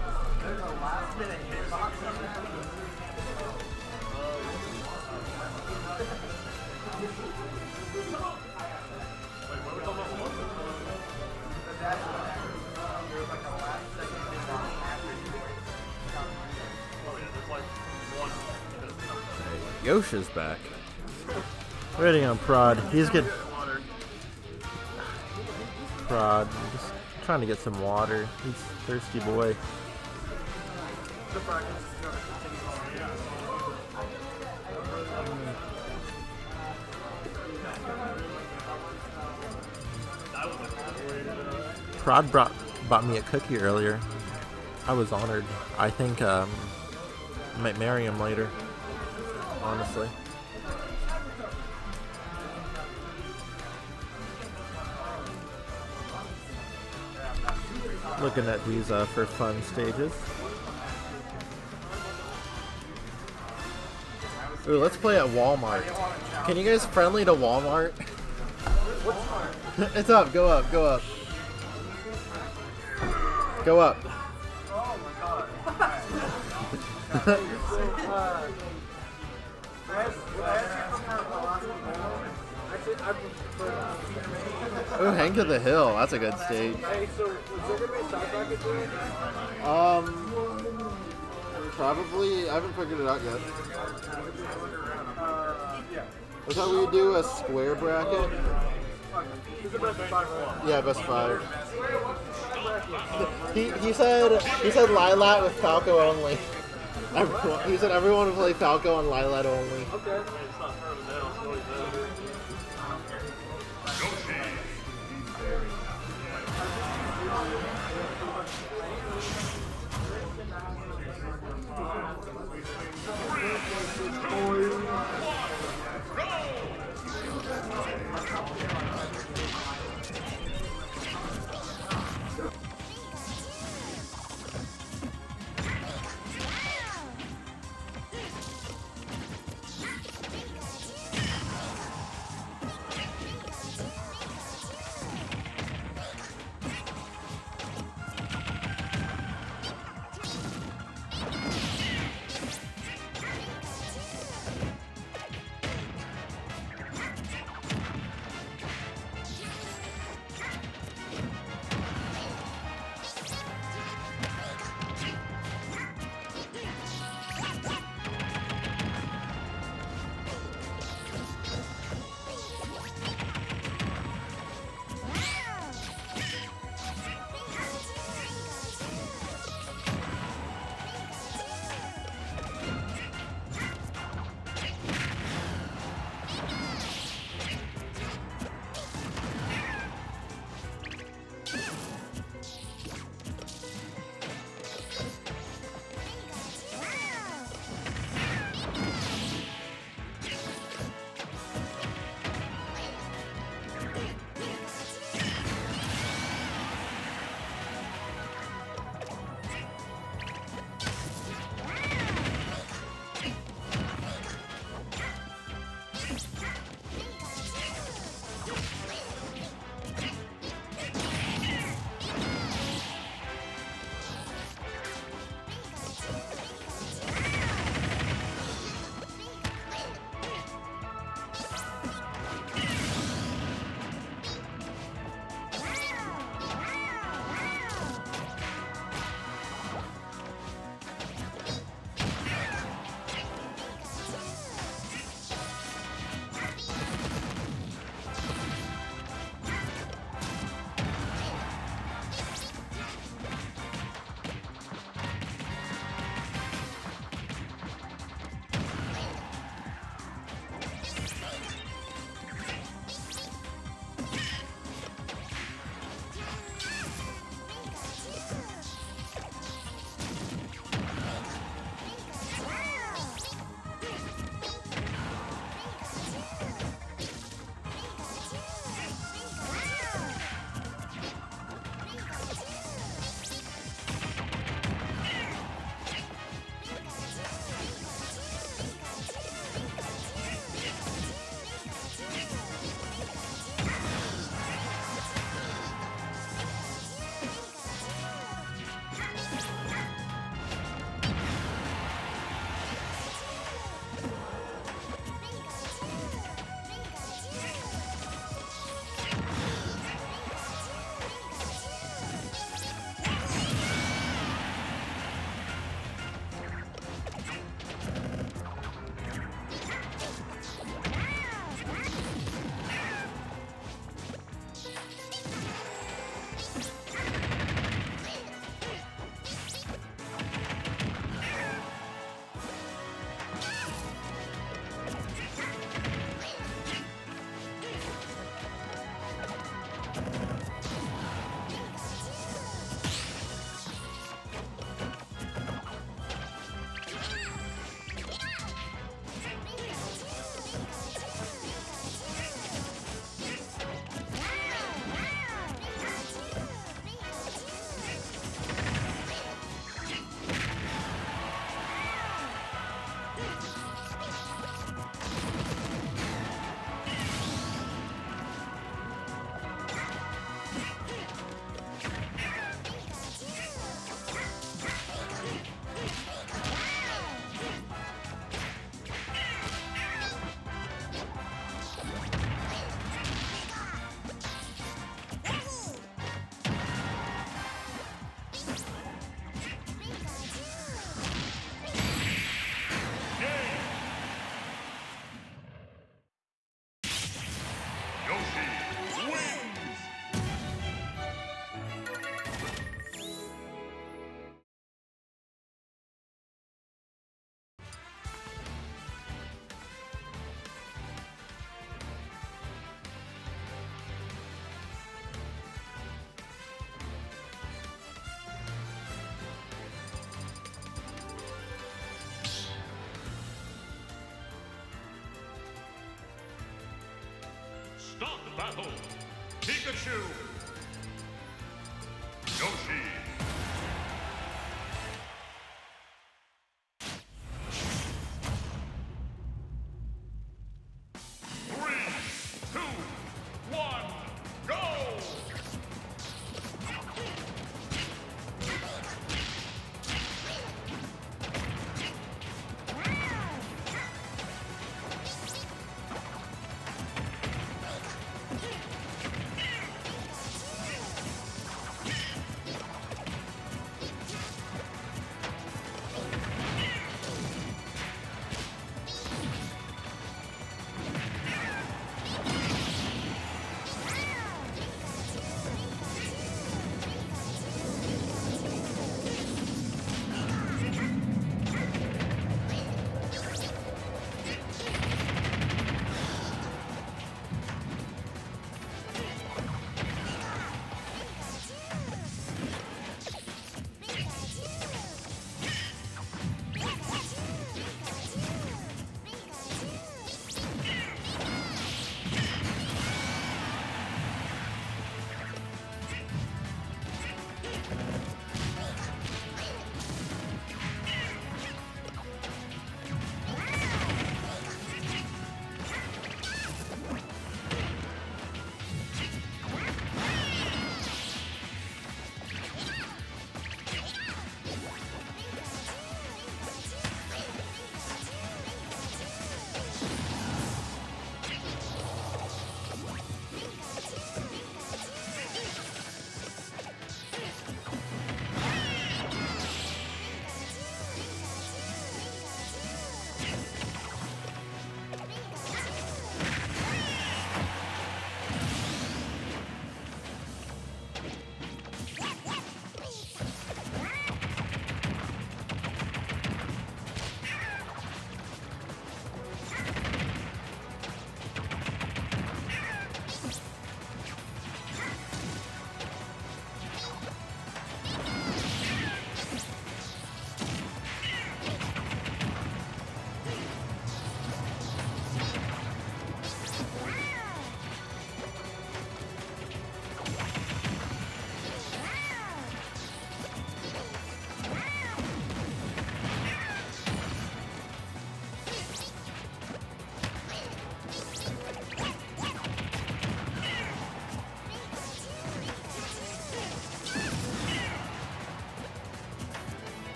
Yosha's back. Waiting on Prod. He's good. Prod, just trying to get some water. He's a thirsty boy. Prod bought me a cookie earlier. I was honored. I think I might marry him later, honestly. Looking at these for fun stages. Ooh, let's play at Walmart. Can you guys friendly to Walmart? It's up, go up, go up. Go up. Oh my god. Ooh, Hang to the Hill. That's a good stage. Hey, so was there gonna be a side bracket doing? Probably. I haven't figured it out yet. Yeah. I thought we would do a square bracket. Who's the best of 5 right? Yeah, best 5. He said Lylat with Falco only. He said everyone would play Falco on Lylat only. Okay. Start battle. Pikachu. Yoshi.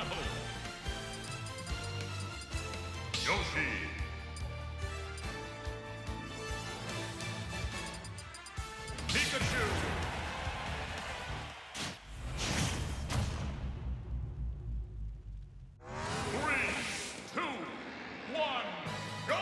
battle. Yoshi. Pikachu. 3, 2, 1, go!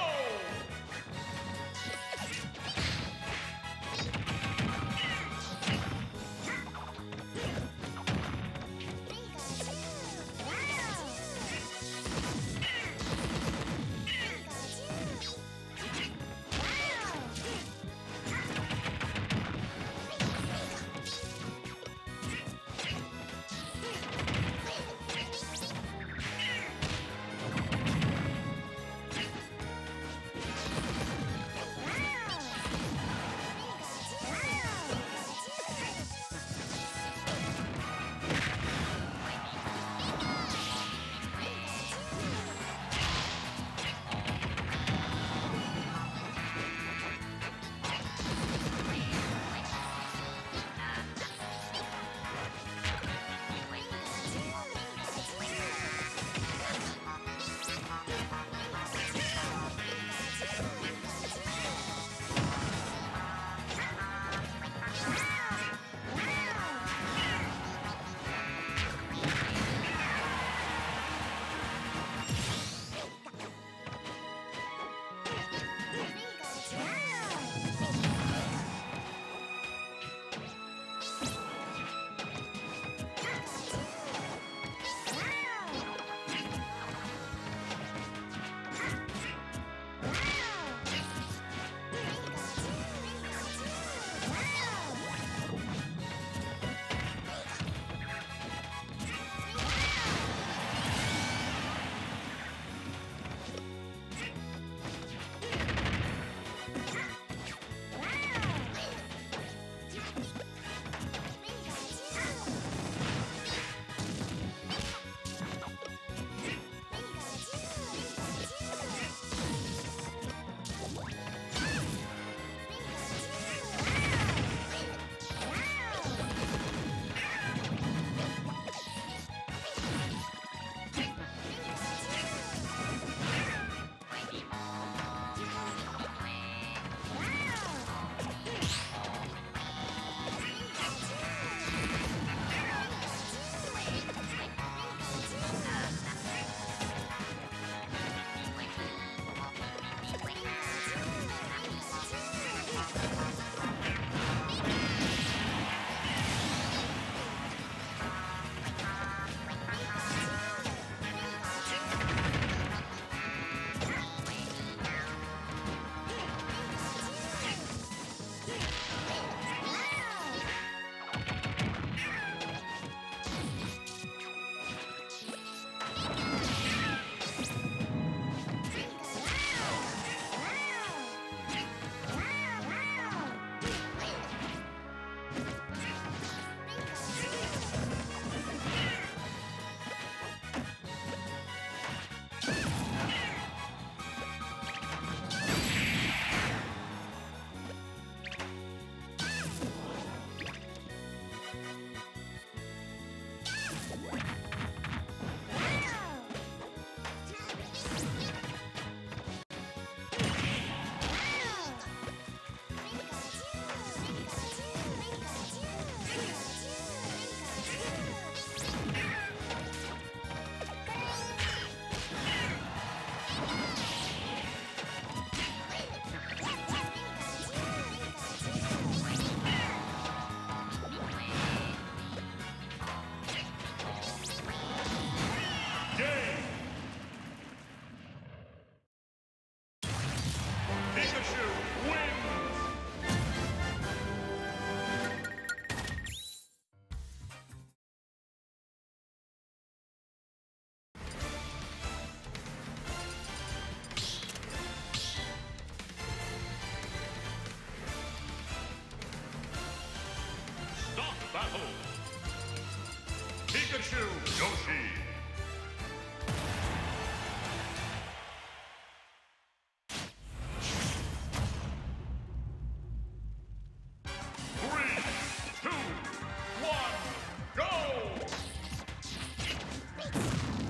battle. Pikachu, Yoshi. Three, two, one, go!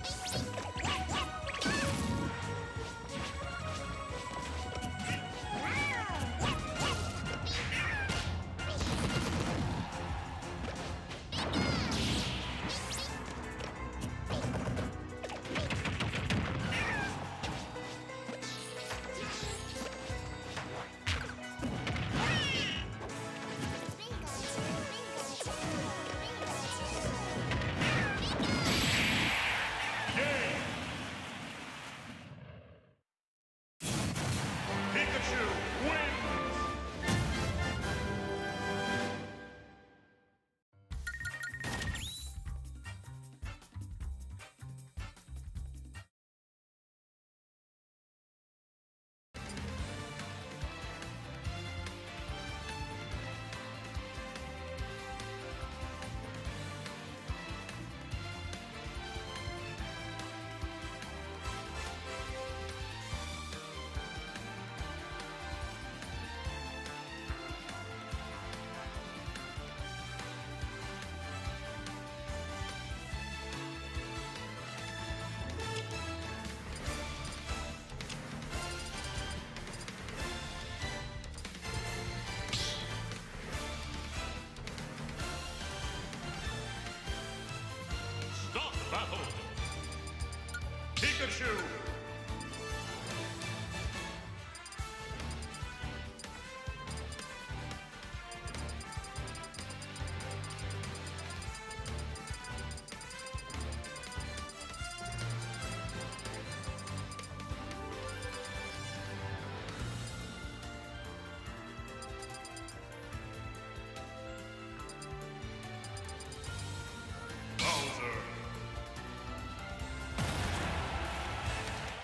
Pikachu wins! Stop battle! Pikachu! Bowser!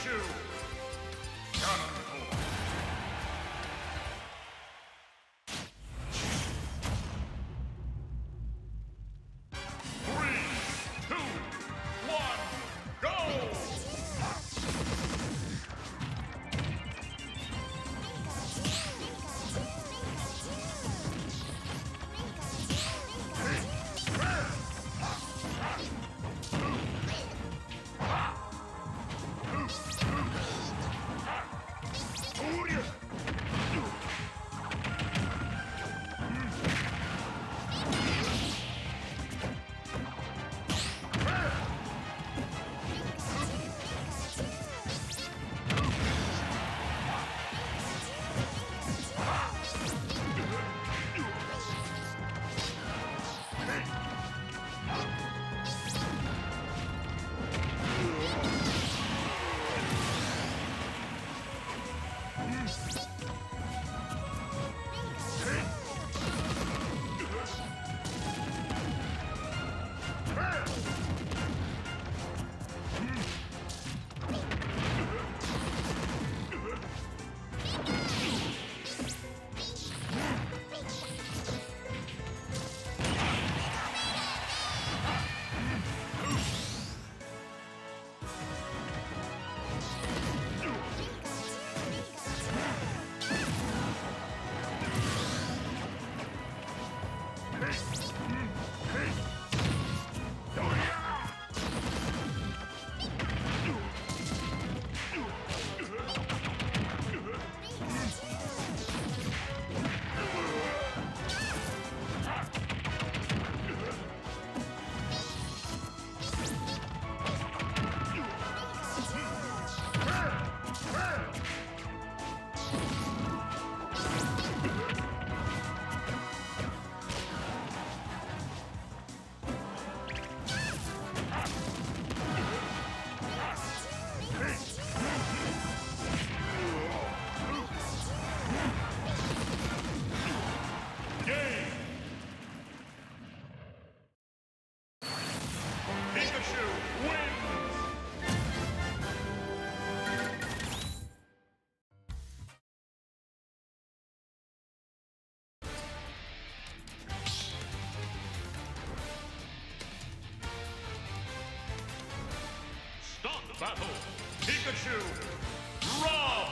Pikachu! Ganondorf! Battle, Pikachu, Rob!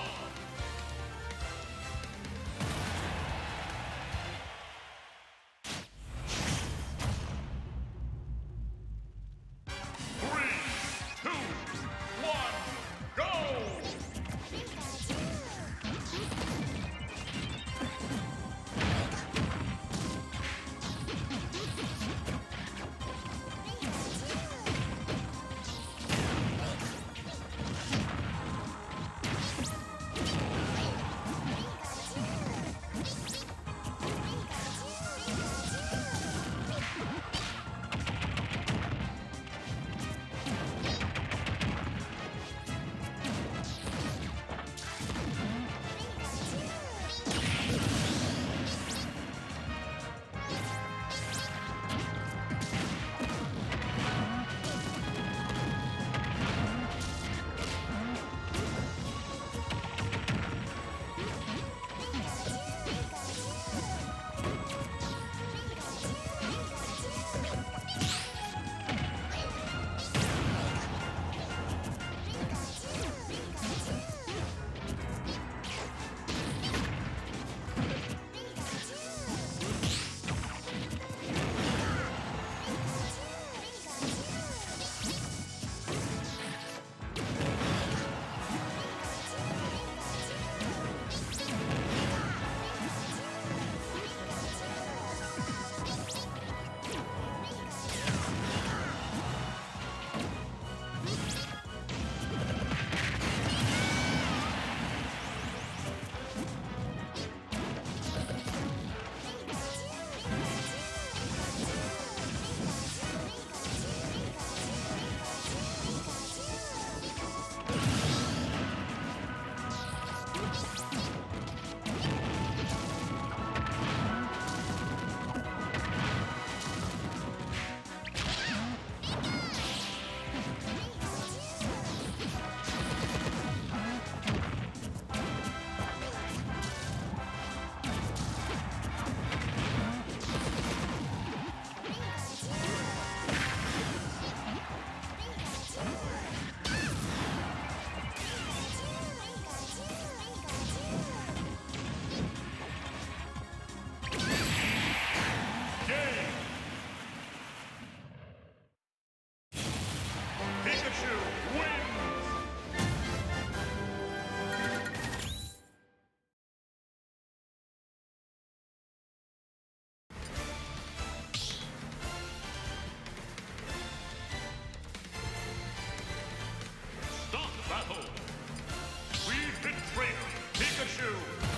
Pikachu wins! Start the battle! We've been trainer, Pikachu!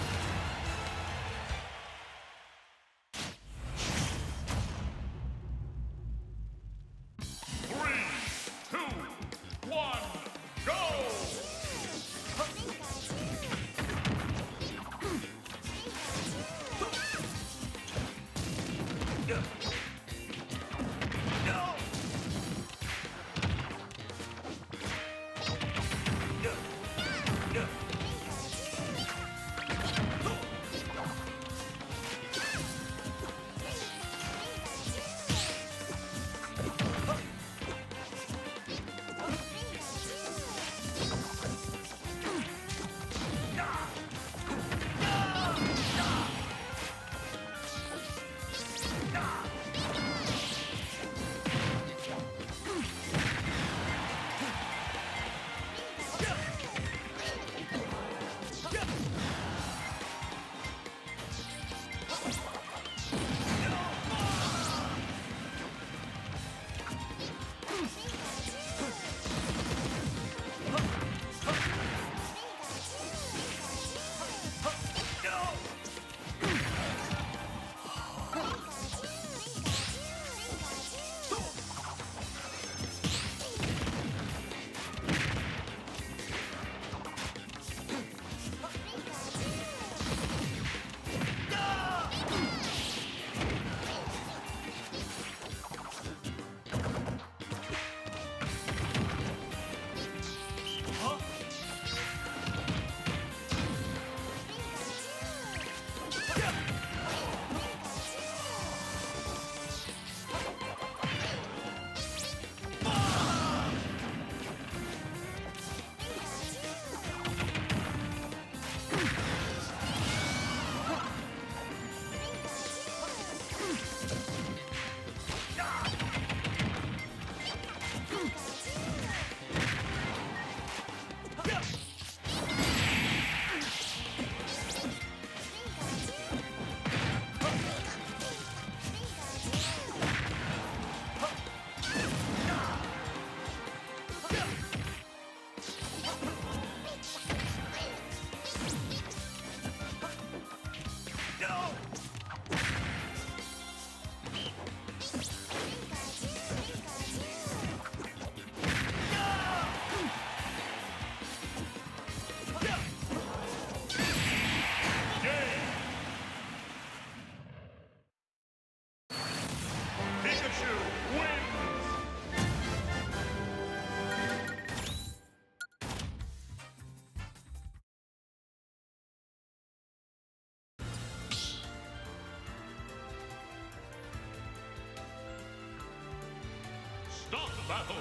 Start the battle!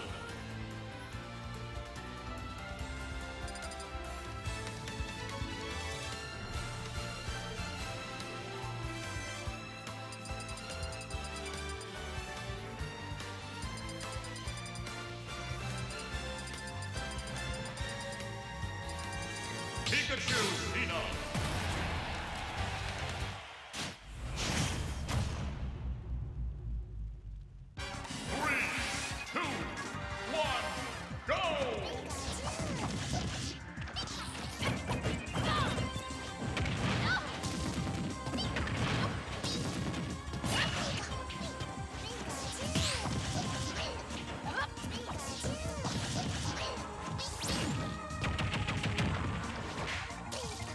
Pikachu, Xena! 「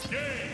Game.